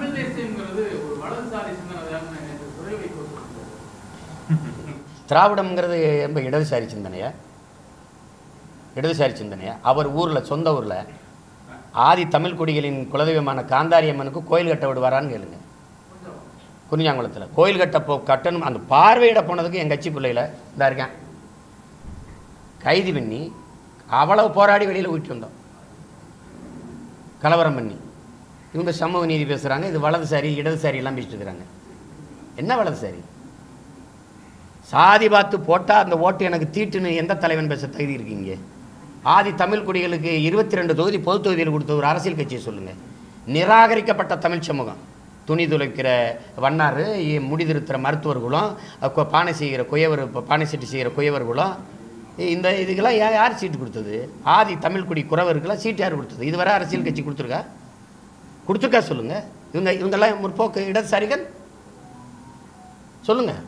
திராவிடம்ங்கிறது ரொம்ப இடதுசாரி சிந்தனையா? இடதுசாரி சிந்தனையா? அவர் ஊரில் சொந்த ஊரில் ஆதி தமிழ் குடிகளின் குலதெய்வமான காந்தாரி அம்மனுக்கு கோயில் கட்ட விடுவாரான்னு கேளுங்க. குறிஞ்சாங்குளத்தில் கோயில் கட்ட போ கட்டணும் அந்த பார்வையிட போனதுக்கு என் கட்சி பிள்ளையில் இதாக இருக்கேன் கைது பண்ணி அவ்வளவு போராடி வெளியில் ஊட்டி வந்தோம், கலவரம் பண்ணி. இவங்க சமூக நீதி பேசுகிறாங்க, இது வலதுசாரி இடதுசாரி எல்லாம் பேசிட்டு இருக்கிறாங்க. என்ன வலதுசாரி? சாதி பார்த்து போட்டால் அந்த ஓட்டு எனக்கு தீட்டுன்னு எந்த தலைவன் பேச தகுதி இருக்கீங்க? ஆதி தமிழ் குடிகளுக்கு இருபத்தி ரெண்டு தொகுதி பொது தொகுதியில் கொடுத்த ஒரு அரசியல் கட்சியை சொல்லுங்கள். நிராகரிக்கப்பட்ட தமிழ் சமூகம், துணி துளைக்கிற வண்ணார், முடி திருத்துற மருத்துவர்களும், பானை செய்கிற குயவர் பானை சீட்டு செய்கிற குயவர்களும், இந்த இதுக்கெல்லாம் யா யார் சீட்டு கொடுத்தது? ஆதி தமிழ் குடி குறவருக்கெல்லாம் சீட்டு யார் கொடுத்தது? இதுவரை அரசியல் கட்சி கொடுத்துருக்கா? கொடுத்துருக்கா சொல்லுங்கள். இவங்க இவங்கெல்லாம் முற்போக்கு இடதுசாரிகள் சொல்லுங்கள்.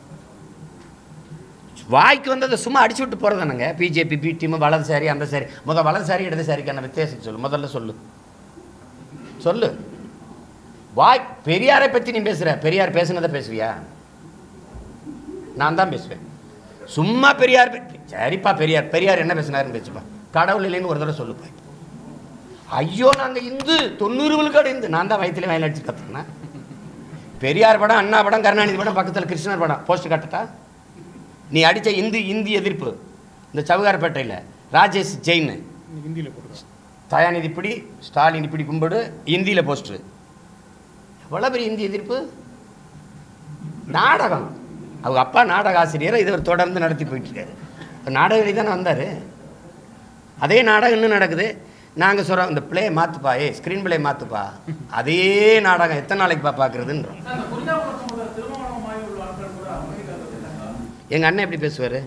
வாய்க்கு வந்ததை சும்மா அடிச்சு விட்டு போகிறதானுங்க. பிஜேபி பி டீமு வலதுசாரி அந்த சாரி. முதல் வலதுசாரி இடதுசாரிக்கான வித்தியாசம் சொல்லு, முதல்ல சொல்லு சொல்லு. வாய் பெரியாரை பற்றி நீ பேசுகிற, பெரியார் பேசுனதை பேசுவியா? நான் தான் பேசுவேன். சும்மா பெரியார் சரிப்பா, பெரியார் பெரியார் என்ன பேசினாருன்னு பேசுப்பா. கடவுள் இல்லைன்னு ஒரு தடவை சொல்லுப்பா. ஐயோ நாங்கள் இந்து தொண்ணூறு விழுக்காடு இந்து. நான் தான் வயிற்றுல வயல் அடிச்சு கற்றுக்கினேன். பெரியார் படம், அண்ணா படம், கருணாநிதி படம், பக்கத்தில் கிருஷ்ணர் படம் போஸ்டர் கட்டட்டா? நீ அடித்த இந்தி இந்தி எதிர்ப்பு இந்த சவுகார்பேட்டையில் ராஜேஷ் ஜெயின் ஹிந்தியில் போடுறோம், தயாநிதி இப்படி, ஸ்டாலின் இப்படி கும்பிடு, இந்தியில் போஸ்டரு. எவ்வளோ பெரிய இந்தி எதிர்ப்பு! நாடகம். அவங்க அப்பா நாடக ஆசிரியரை இதை தொடர்ந்து நடத்தி போயிட்டுருக்காரு. நாடக எழுதி தானே வந்தார். அதே நாடகம் இன்னும் நடக்குது. நாங்கள் சொல்கிறோம் இந்த பிளே மாற்றுப்பா, ஏ ஸ்க்ரீன் பிளே மாற்றுப்பா. அதே நாடகம் எத்தனை நாளைக்குப்பா பார்க்குறதுன்றோம். எங்கள் அண்ணன் எப்படி பேசுவார்?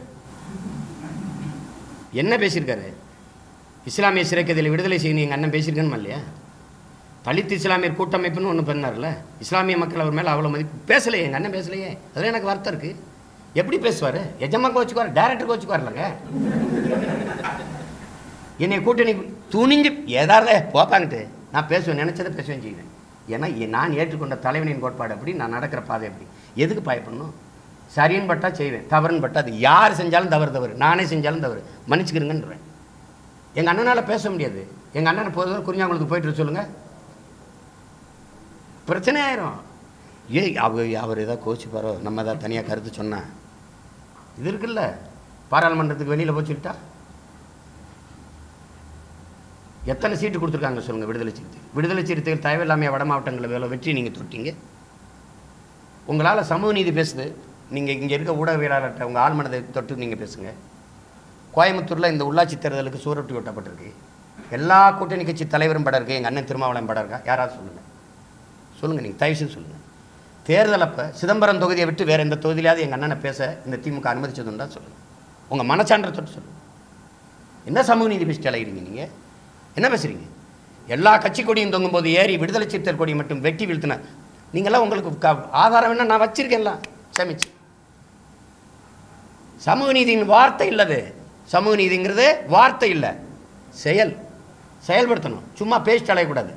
என்ன பேசியிருக்காரு? இஸ்லாமிய சிறைக்கதியில் விடுதலை செய்யணும் எங்கள் அண்ணன் பேசியிருக்கணுமா இல்லையா? தலித் இஸ்லாமியர் கூட்டமைப்புன்னு ஒன்று பண்ணார்ல, இஸ்லாமிய மக்கள் அவர் மேலே அவ்வளோ மதிப்பு. பேசலையே எங்கள் அண்ணன், பேசலையே. அதில் எனக்கு வருத்தம் இருக்குது. எப்படி பேசுவார்? எஜமா கோச்சுக்குவார், டேரக்டர் கோச்சுக்குவார்லங்க. என்னை கூட்டணி துணிஞ்சு ஏதாவது போப்பாங்கிட்டு நான் பேசுவேன், நினச்சதை பேசுவேன் செய்வேன். ஏன்னா நான் ஏற்றுக்கொண்ட தலைவனின் கோட்பாடு அப்படி, நான் நடக்கிற பாதை அப்படி. எதுக்கு பயப்படணும்? சரின்னு பட்டா செய்வேன், தவறுன்னு பட்டா அது யார் செஞ்சாலும் தவறு தவறு, நானே செஞ்சாலும் தவறு, மன்னிச்சுக்கிறேங்கன்றேன். எங்கள் அண்ணனால் பேச முடியாது. எங்கள் அண்ணனை போதும் குறிஞ்சாங்குளத்துக்கு போயிட்டு சொல்லுங்கள், பிரச்சனை ஆயிரும். ஏ அவர் அவர் ஏதாவது கோச்சிப்பாரோ, நம்ம ஏதாவது தனியாக கருத்து சொன்னால் இது இருக்குல்ல, பாராளுமன்றத்துக்கு வெளியில் போச்சுக்கிட்டா எத்தனை சீட்டு கொடுத்துருக்காங்க சொல்லுங்கள் விடுதலை சிறுத்தை. விடுதலை சிறுத்தைகள் தேவையில்லாமல் வட மாவட்டங்களில் வேலை வெற்றி நீங்கள் தொட்டிங்க. உங்களால் சமூக நீதி பேசுது. நீங்கள் இங்கே இருக்க ஊடகவியலாளர்கிட்ட உங்கள் ஆள் மனதை தொட்டு நீங்கள் பேசுங்க. கோயம்புத்தூரில் இந்த உள்ளாட்சி தேர்தலுக்கு சூரட்டி ஒட்டப்பட்டிருக்கு. எல்லா கூட்டணி கட்சி தலைவரும் படம் இருக்குது. எங்கள் அண்ணன் திருமாவளவன் படம் இருக்கா? யாராவது சொல்லுங்கள், சொல்லுங்கள், நீங்கள் தயவுசெய்து சொல்லுங்கள். தேர்தல் அப்போ சிதம்பரம் தொகுதியை விட்டு வேறு எந்த தொகுதியிலாவது எங்கள் அண்ணனை பேச இந்த திமுக அனுமதிச்சதுண்டா சொல்லுங்கள். உங்கள் மனச்சான்றை தொட்டு சொல்லுங்கள். என்ன சமூக நீதி பேசிட்டு அலைகிறீங்க? நீங்கள் என்ன பேசுகிறீங்க? எல்லா கட்சி கொடியும் தொங்கும் போது ஏறி விடுதலை சிறுத்தைகள் கொடியை மட்டும் வெட்டி வீழ்த்தின நீங்களாம் உங்களுக்கு ஆதாரம் என்ன? நான் வச்சிருக்கேன்லாம் சமைச்சு. சமூக நீதியின் வார்த்தை இல்லது. சமூக நீதிங்கிறது வார்த்தை இல்லை, செயல். செயல்படுத்தணும், சும்மா பேசிட்டு அலையக்கூடாது.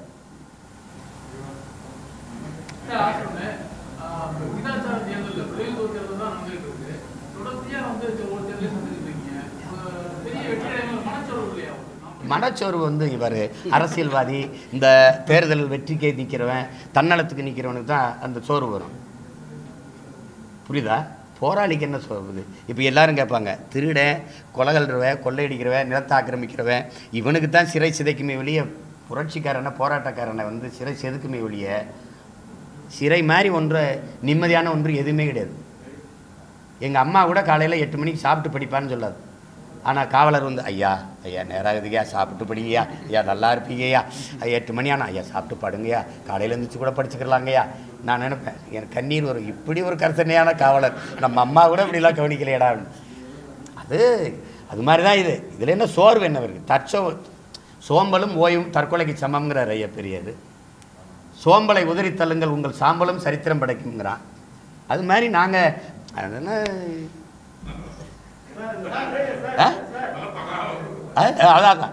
மனச்சோர்வு வந்து இவர் அரசியல்வாதி, இந்த தேர்தல் வெற்றிக்கே நிற்கிறவன், தன்னலத்துக்கு நிற்கிறவனுக்கு தான் அந்த சோர்வு வரும். புரியுதா? போராளிக்கு என்ன சோர்வு? இப்போ எல்லாரும் கேட்பாங்க, திருடன், கொலைகள்றவன், கொள்ளையடிக்கிறவன், நிலத்தை ஆக்கிரமிக்கிறவன், இவனுக்கு தான் சிறை சிதைக்குமே வெளியே புரட்சிக்காரனை போராட்டக்காரனை வந்து சிறை செதுக்குமே வெளிய சிறை மாதிரி ஒன்று நிம்மதியான ஒன்று எதுவுமே கிடையாது. எங்கள் அம்மா கூட காலையில் எட்டு மணிக்கு சாப்பிட்டு படிப்பான்னு சொல்லாது. ஆனால் காவலர் வந்து ஐயா ஐயா நேராகுதுங்கய்யா, சாப்பிட்டு படிங்கய்யா, ஐயா நல்லா இருப்பீங்கய்யா, ஐயா எட்டு மணி ஆனால் ஐயா சாப்பிட்டு படுங்கய்யா, காலையில் இருந்துச்சு கூட படிச்சுக்கலாங்கய்யா. நான் நினைப்பேன், எனக்கு கண்ணீர் வரும். இப்படி ஒரு கருத்தனையான காவலர் நம்ம அம்மா கூட இப்படிலாம் கவனிக்கலையடா. அது அது மாதிரி தான் இது. இதில் என்ன சோர்வு என்ன இருக்குது? தற்சோ சோம்பலும் ஓய்வும் தற்கொலைக்கு சமம்ங்கிறார் ஐயா பெரியது. சோம்பலை உதறி தள்ளுங்கள், உங்கள் சாம்பலும் சரித்திரம் படைக்குங்கிறான். அது மாதிரி நாங்கள் அதென்ன அதான்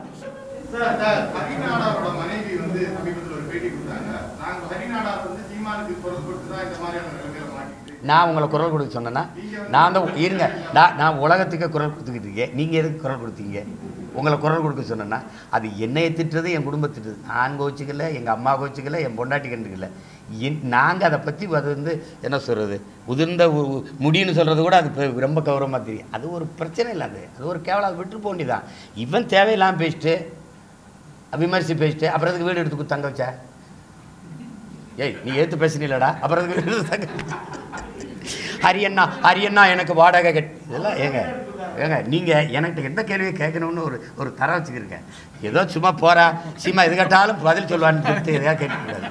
நான் உங்களை குரல் கொடுக்க சொன்னேன்னா நான் தான் இருங்க. நான் நான் உலகத்துக்கே குரல் கொடுத்துக்கிட்டு இருக்கேன். நீங்கள் எதுக்கு குரல் கொடுத்தீங்க? உங்களை குரல் கொடுக்க சொன்னேன்னா அது என்னையை திட்டுறது, என் குடும்பம் திட்டுறது. நான் கோச்சிக்கல, எங்கள் அம்மா கோச்சிக்கல, என் பொண்டாட்டி கண்டுக்கல. என் நாங்கள் அதை பற்றி அது வந்து என்ன சொல்கிறது, உதிர்ந்த முடின்னு சொல்கிறது கூட அது ரொம்ப கௌரவமாக தெரியும். அது ஒரு பிரச்சனை இல்லை. அது அது ஒரு கேவலம். அது விட்டு போண்டி தான். இவன் தேவையில்லாமல் பேசிட்டு விமர்சி பேசிட்டு அப்புறம் அதுக்கு வீடு எடுத்து தங்க வச்சா, ஏய் நீ ஏற்று பேசினீலடா, அப்புறம் அதுக்கு வீடு எடுத்து தங்க. ஹரியண்ணா ஹரியண்ணா எனக்கு வாடகை கட் இதெல்லாம் ஏங்க ஏங்க நீங்கள் எனக்கு எந்த கேள்வியை கேட்கணும்னு ஒரு ஒரு தர வச்சுக்கிறீங்க. ஏதோ சும்மா போகிறா சீமா எது கேட்டாலும் பதில் சொல்லுவான்னு சொல்லிட்டு எதாவது கேட்கக்கூடாது.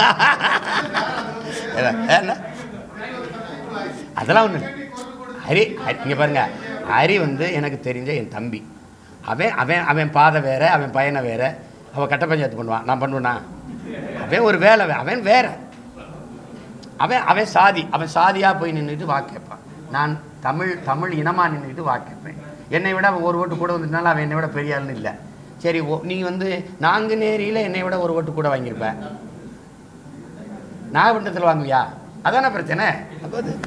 அதெல்லாம் ஒன்று ஹரி இங்கே பாருங்க, ஹரி வந்து எனக்கு தெரிஞ்ச என் தம்பி. அவன் அவன் அவன் பாதை வேற, அவன் பையனை வேற. அவன் கட்ட பஞ்சாயத்து பண்ணுவான், நான் பண்ணுவேனா? அவன் ஒரு வேலை, அவன் வேற. அவன் அவன் சாதி, அவன் சாதியாக போய் நின்றுட்டு வாக்கு கேட்பான். நான் தமிழ் தமிழ் இனமாக நின்றுட்டு வாக்கு கேட்பேன். என்னை விட அவன் ஒரு ஓட்டு கூட வந்துட்டாலும் அவன் என்னை விட பெரிய ஆளுன்னு இல்லை. சரி, ஓ நீ வந்து நாங்குநேரியில் என்னை விட ஒரு ஓட்டு கூட வாங்கியிருப்பேன், நாகப்பட்டினத்தில் வாங்குவியா? அதான பிரச்சனை. அப்போ அது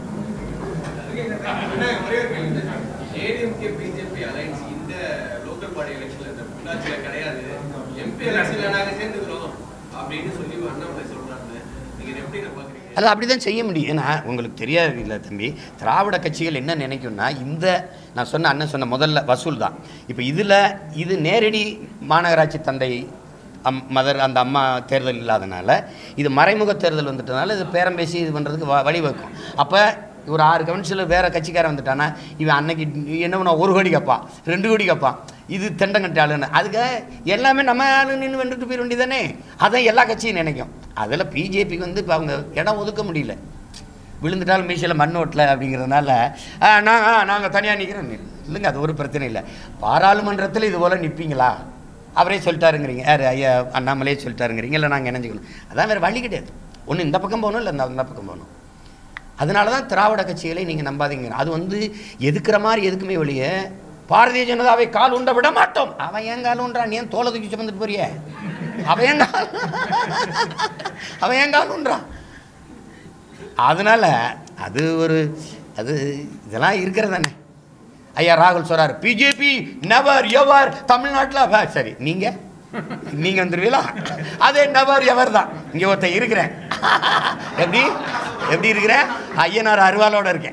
அது அப்படி தான் செய்ய முடியும். ஏன்னா உங்களுக்கு தெரியாது இல்லை தம்பி, திராவிட கட்சிகள் என்ன நினைக்கும்னா, இந்த நான் சொன்ன அண்ணன் சொன்ன முதல்ல வசூல் தான். இப்போ இதில் இது நேரடி மாநகராட்சி தந்தை அம் மதர் அந்த அம்மா தேர்தல் இல்லாதனால இது மறைமுக தேர்தல் வந்துட்டனால இது பேரம் பேசி இது பண்ணுறதுக்கு வ வழிவகுக்கும். அப்போ ஒரு ஆறு கவுன்சிலர் வேறு கட்சிக்காரன் வந்துட்டானா இவன் அன்னைக்கு என்ன பண்ண ஒரு கோடி கேட்பான், ரெண்டு கோடி கேட்பான், இது தெண்டங்கட்ட ஆளுன்னு. அதுக்கு எல்லாமே நம்ம ஆளு நின்று வெண்டுட்டு போயிட வேண்டியதானே. அதான் எல்லா கட்சியும் நினைக்கும். அதில் பிஜேபிக்கு வந்து இப்போ அவங்க இடம் ஒதுக்க முடியல, விழுந்துட்டாலும் மீசையில் மண் ஓட்டலை அப்படிங்கிறதுனால நான் நாங்கள் தனியாக நிற்கிறோம். இல்லைங்க, அது ஒரு பிரச்சனை இல்லை. பாராளுமன்றத்தில் இது போல் நிற்பீங்களா, அவரே சொல்லிட்டாருங்கிறீங்க, யார் ஐயா அண்ணாமலையே சொல்லிட்டாருங்கிறீங்க, இல்லை நாங்கள் இணைஞ்சிக்கணும். அதான் வேறு வழி கிடையாது. ஒன்று இந்த பக்கம் போகணும், இல்லை இந்த பக்கம் போகணும். அதனால தான் திராவிட கட்சிகளை நீங்கள் நம்பாதீங்க. அது வந்து எதுக்குற மாதிரி எதுக்குமே ஒழிய பாரதிய ஜனதாவை கால் உண்ட விட மாட்டோம். அவன் ஏன் கால் உண்றான், ஏன் தோலை தூக்கி சுமந்துட்டு போறிய, அவன் ஏன் கால் அவன் ஏன் கால் உண்றான். அதனால அது ஒரு அது இதெல்லாம் இருக்கிறது தானே. ஐயா ராகுல் சொல்றாரு பிஜேபி நெவர் எவர் தமிழ்நாட்டில். சரி, நீங்கள் நீங்கள் வந்துடுவீங்களா? அதே நெவர் எவர் தான். இங்கே ஒருத்தன் இருக்கிறேன், எப்படி எப்படி இருக்கிறேன், ஐயனார் அருவாலோட இருக்கேன்.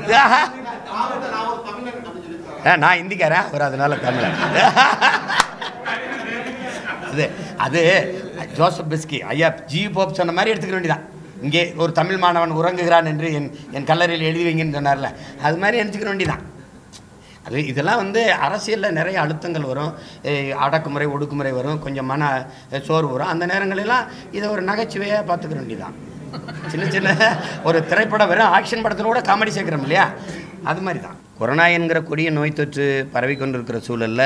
நான் இந்திக்காரன், ஒரு அதனால தமிழன். அது அது ஜோசப் பிஸ்கி ஐயா ஜி போப் சொன்ன மாதிரி எடுத்துக்க வேண்டியதான். இங்கே ஒரு தமிழ் மாணவன் உறங்குகிறான் என்று என் என் கல்லறையில் எழுதி வைங்கன்னு சொன்னார்ல, அது மாதிரி எடுத்துக்க வேண்டியதான். அது இதெல்லாம் வந்து அரசியலில் நிறைய அழுத்தங்கள் வரும், அடக்குமுறை ஒடுக்குமுறை வரும், கொஞ்சம் மன சோர்வு வரும். அந்த நேரங்களெல்லாம் இதை ஒரு நகைச்சுவையாக பார்த்துக்க வேண்டியதான். சின்ன சின்ன ஒரு திரைப்படம் வரும், ஆக்ஷன் படத்தில் கூட காமெடி சேர்க்குறோம் இல்லையா, அது மாதிரி தான். கொரோனா என்கிற கொடிய நோய் தொற்று பரவி கொண்டிருக்கிற சூழலில்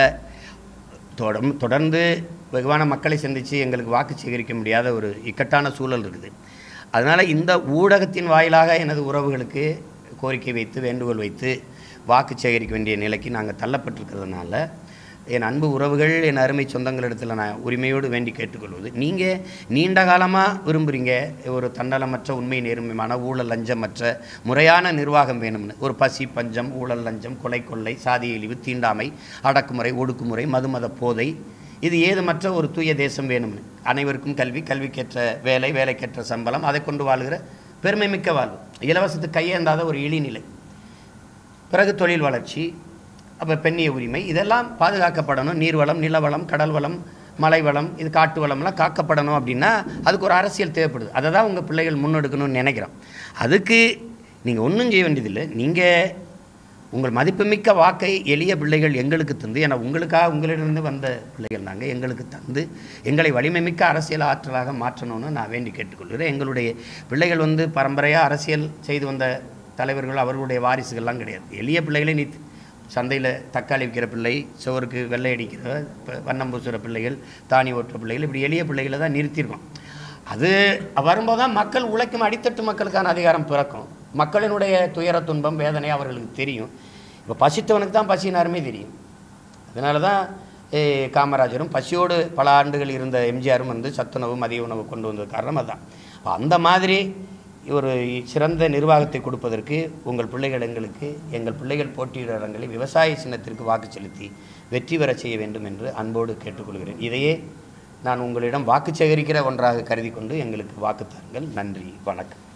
தொடர் தொடர்ந்து வெகுவான மக்களை சந்தித்து எங்களுக்கு வாக்கு சேகரிக்க முடியாத ஒரு இக்கட்டான சூழல் இருக்குது. அதனால் இந்த ஊடகத்தின் வாயிலாக எனது உறவுகளுக்கு கோரிக்கை வைத்து வேண்டுகோள் வைத்து வாக்கு சேகரிக்க வேண்டிய நிலைக்கு நாங்கள் தள்ளப்பட்டிருக்கிறதுனால என் அன்பு உறவுகள், என் அருமை சொந்தங்களிடத்தில் நான் உரிமையோடு வேண்டி கேட்டுக்கொள்வது, நீங்கள் நீண்ட காலமாக விரும்புகிறீங்க ஒரு தன்னலமற்ற உண்மை நேர்மையான ஊழல் லஞ்சமற்ற முறையான நிர்வாகம் வேணும்னு. ஒரு பசி பஞ்சம், ஊழல் லஞ்சம், கொலை கொள்ளை, சாதி இழிவு, தீண்டாமை, அடக்குமுறை, ஒடுக்குமுறை, மதுமத போதை, இது ஏதுமற்ற ஒரு தூய தேசம் வேணும்னு. அனைவருக்கும் கல்வி, கல்விக்கேற்ற வேலை, வேலைக்கேற்ற சம்பளம், அதை கொண்டு வாழ்கிற பெருமை மிக்க வாழ்வு, இலவசத்துக்கு கையேந்தாத ஒரு இழிநிலை, பிறகு தொழில் வளர்ச்சி, அப்போ பெண்ணிய உரிமை, இதெல்லாம் பாதுகாக்கப்படணும். நீர்வளம், நிலவளம், கடல் வளம், மலை வளம், இது காட்டு வளம்லாம் காக்கப்படணும். அப்படின்னா அதுக்கு ஒரு அரசியல் தேவைப்படுது. அதை தான் உங்கள் பிள்ளைகள் முன்னெடுக்கணும்னு நினைக்கிறோம். அதுக்கு நீங்கள் ஒன்றும் செய்ய வேண்டியதில்லை. நீங்கள் உங்கள் மதிப்புமிக்க வாக்கை எளிய பிள்ளைகள் எங்களுக்கு தந்து, ஏன்னா உங்களுக்காக உங்களிடமிருந்து வந்த பிள்ளைகள் நாங்கள், எங்களுக்கு தந்து எங்களை வலிமைமிக்க அரசியல் ஆற்றலாக மாற்றணும்னு நான் வேண்டி கேட்டுக்கொள்கிறேன். எங்களுடைய பிள்ளைகள் வந்து பரம்பரையாக அரசியல் செய்து வந்த தலைவர்கள், அவர்களுடைய வாரிசுகள்லாம் கிடையாது. எளிய பிள்ளைகளே நீ சந்தையில் தக்காளி விற்கிற பிள்ளை, சுவருக்கு வெள்ளை அடிக்கிற வண்ணம் பூசுகிற பிள்ளைகள், தானி ஓட்டுற பிள்ளைகள், இப்படி எளிய பிள்ளைகளை தான் நிறுத்தியிருக்கோம். அது வரும்போது தான் மக்கள் உழைக்கும் அடித்தட்டு மக்களுக்கான அதிகாரம் பிறக்கும். மக்களினுடைய துயர துன்பம் வேதனை அவர்களுக்கு தெரியும். இப்போ பசித்தவனுக்கு தான் பசினாருமே தெரியும். அதனால தான் காமராஜரும் பசியோடு பல ஆண்டுகள் இருந்த எம்ஜிஆரும் வந்து சத்துணவு மதிய உணவு கொண்டு வந்தது காரணம் அதுதான். அந்த மாதிரி ஒரு சிறந்த நிர்வாகத்தை கொடுப்பதற்கு உங்கள் பிள்ளைகள் எங்களுக்கு, எங்கள் பிள்ளைகள் போட்டியிட இடங்களில் விவசாய சின்னத்திற்கு வாக்கு செலுத்தி வெற்றி பெற செய்ய வேண்டும் என்று அன்போடு கேட்டுக்கொள்கிறேன். இதையே நான் உங்களிடம் வாக்கு சேகரிக்கிற ஒன்றாக கருதி கொண்டு எங்களுக்கு வாக்கு தாருங்கள். நன்றி, வணக்கம்.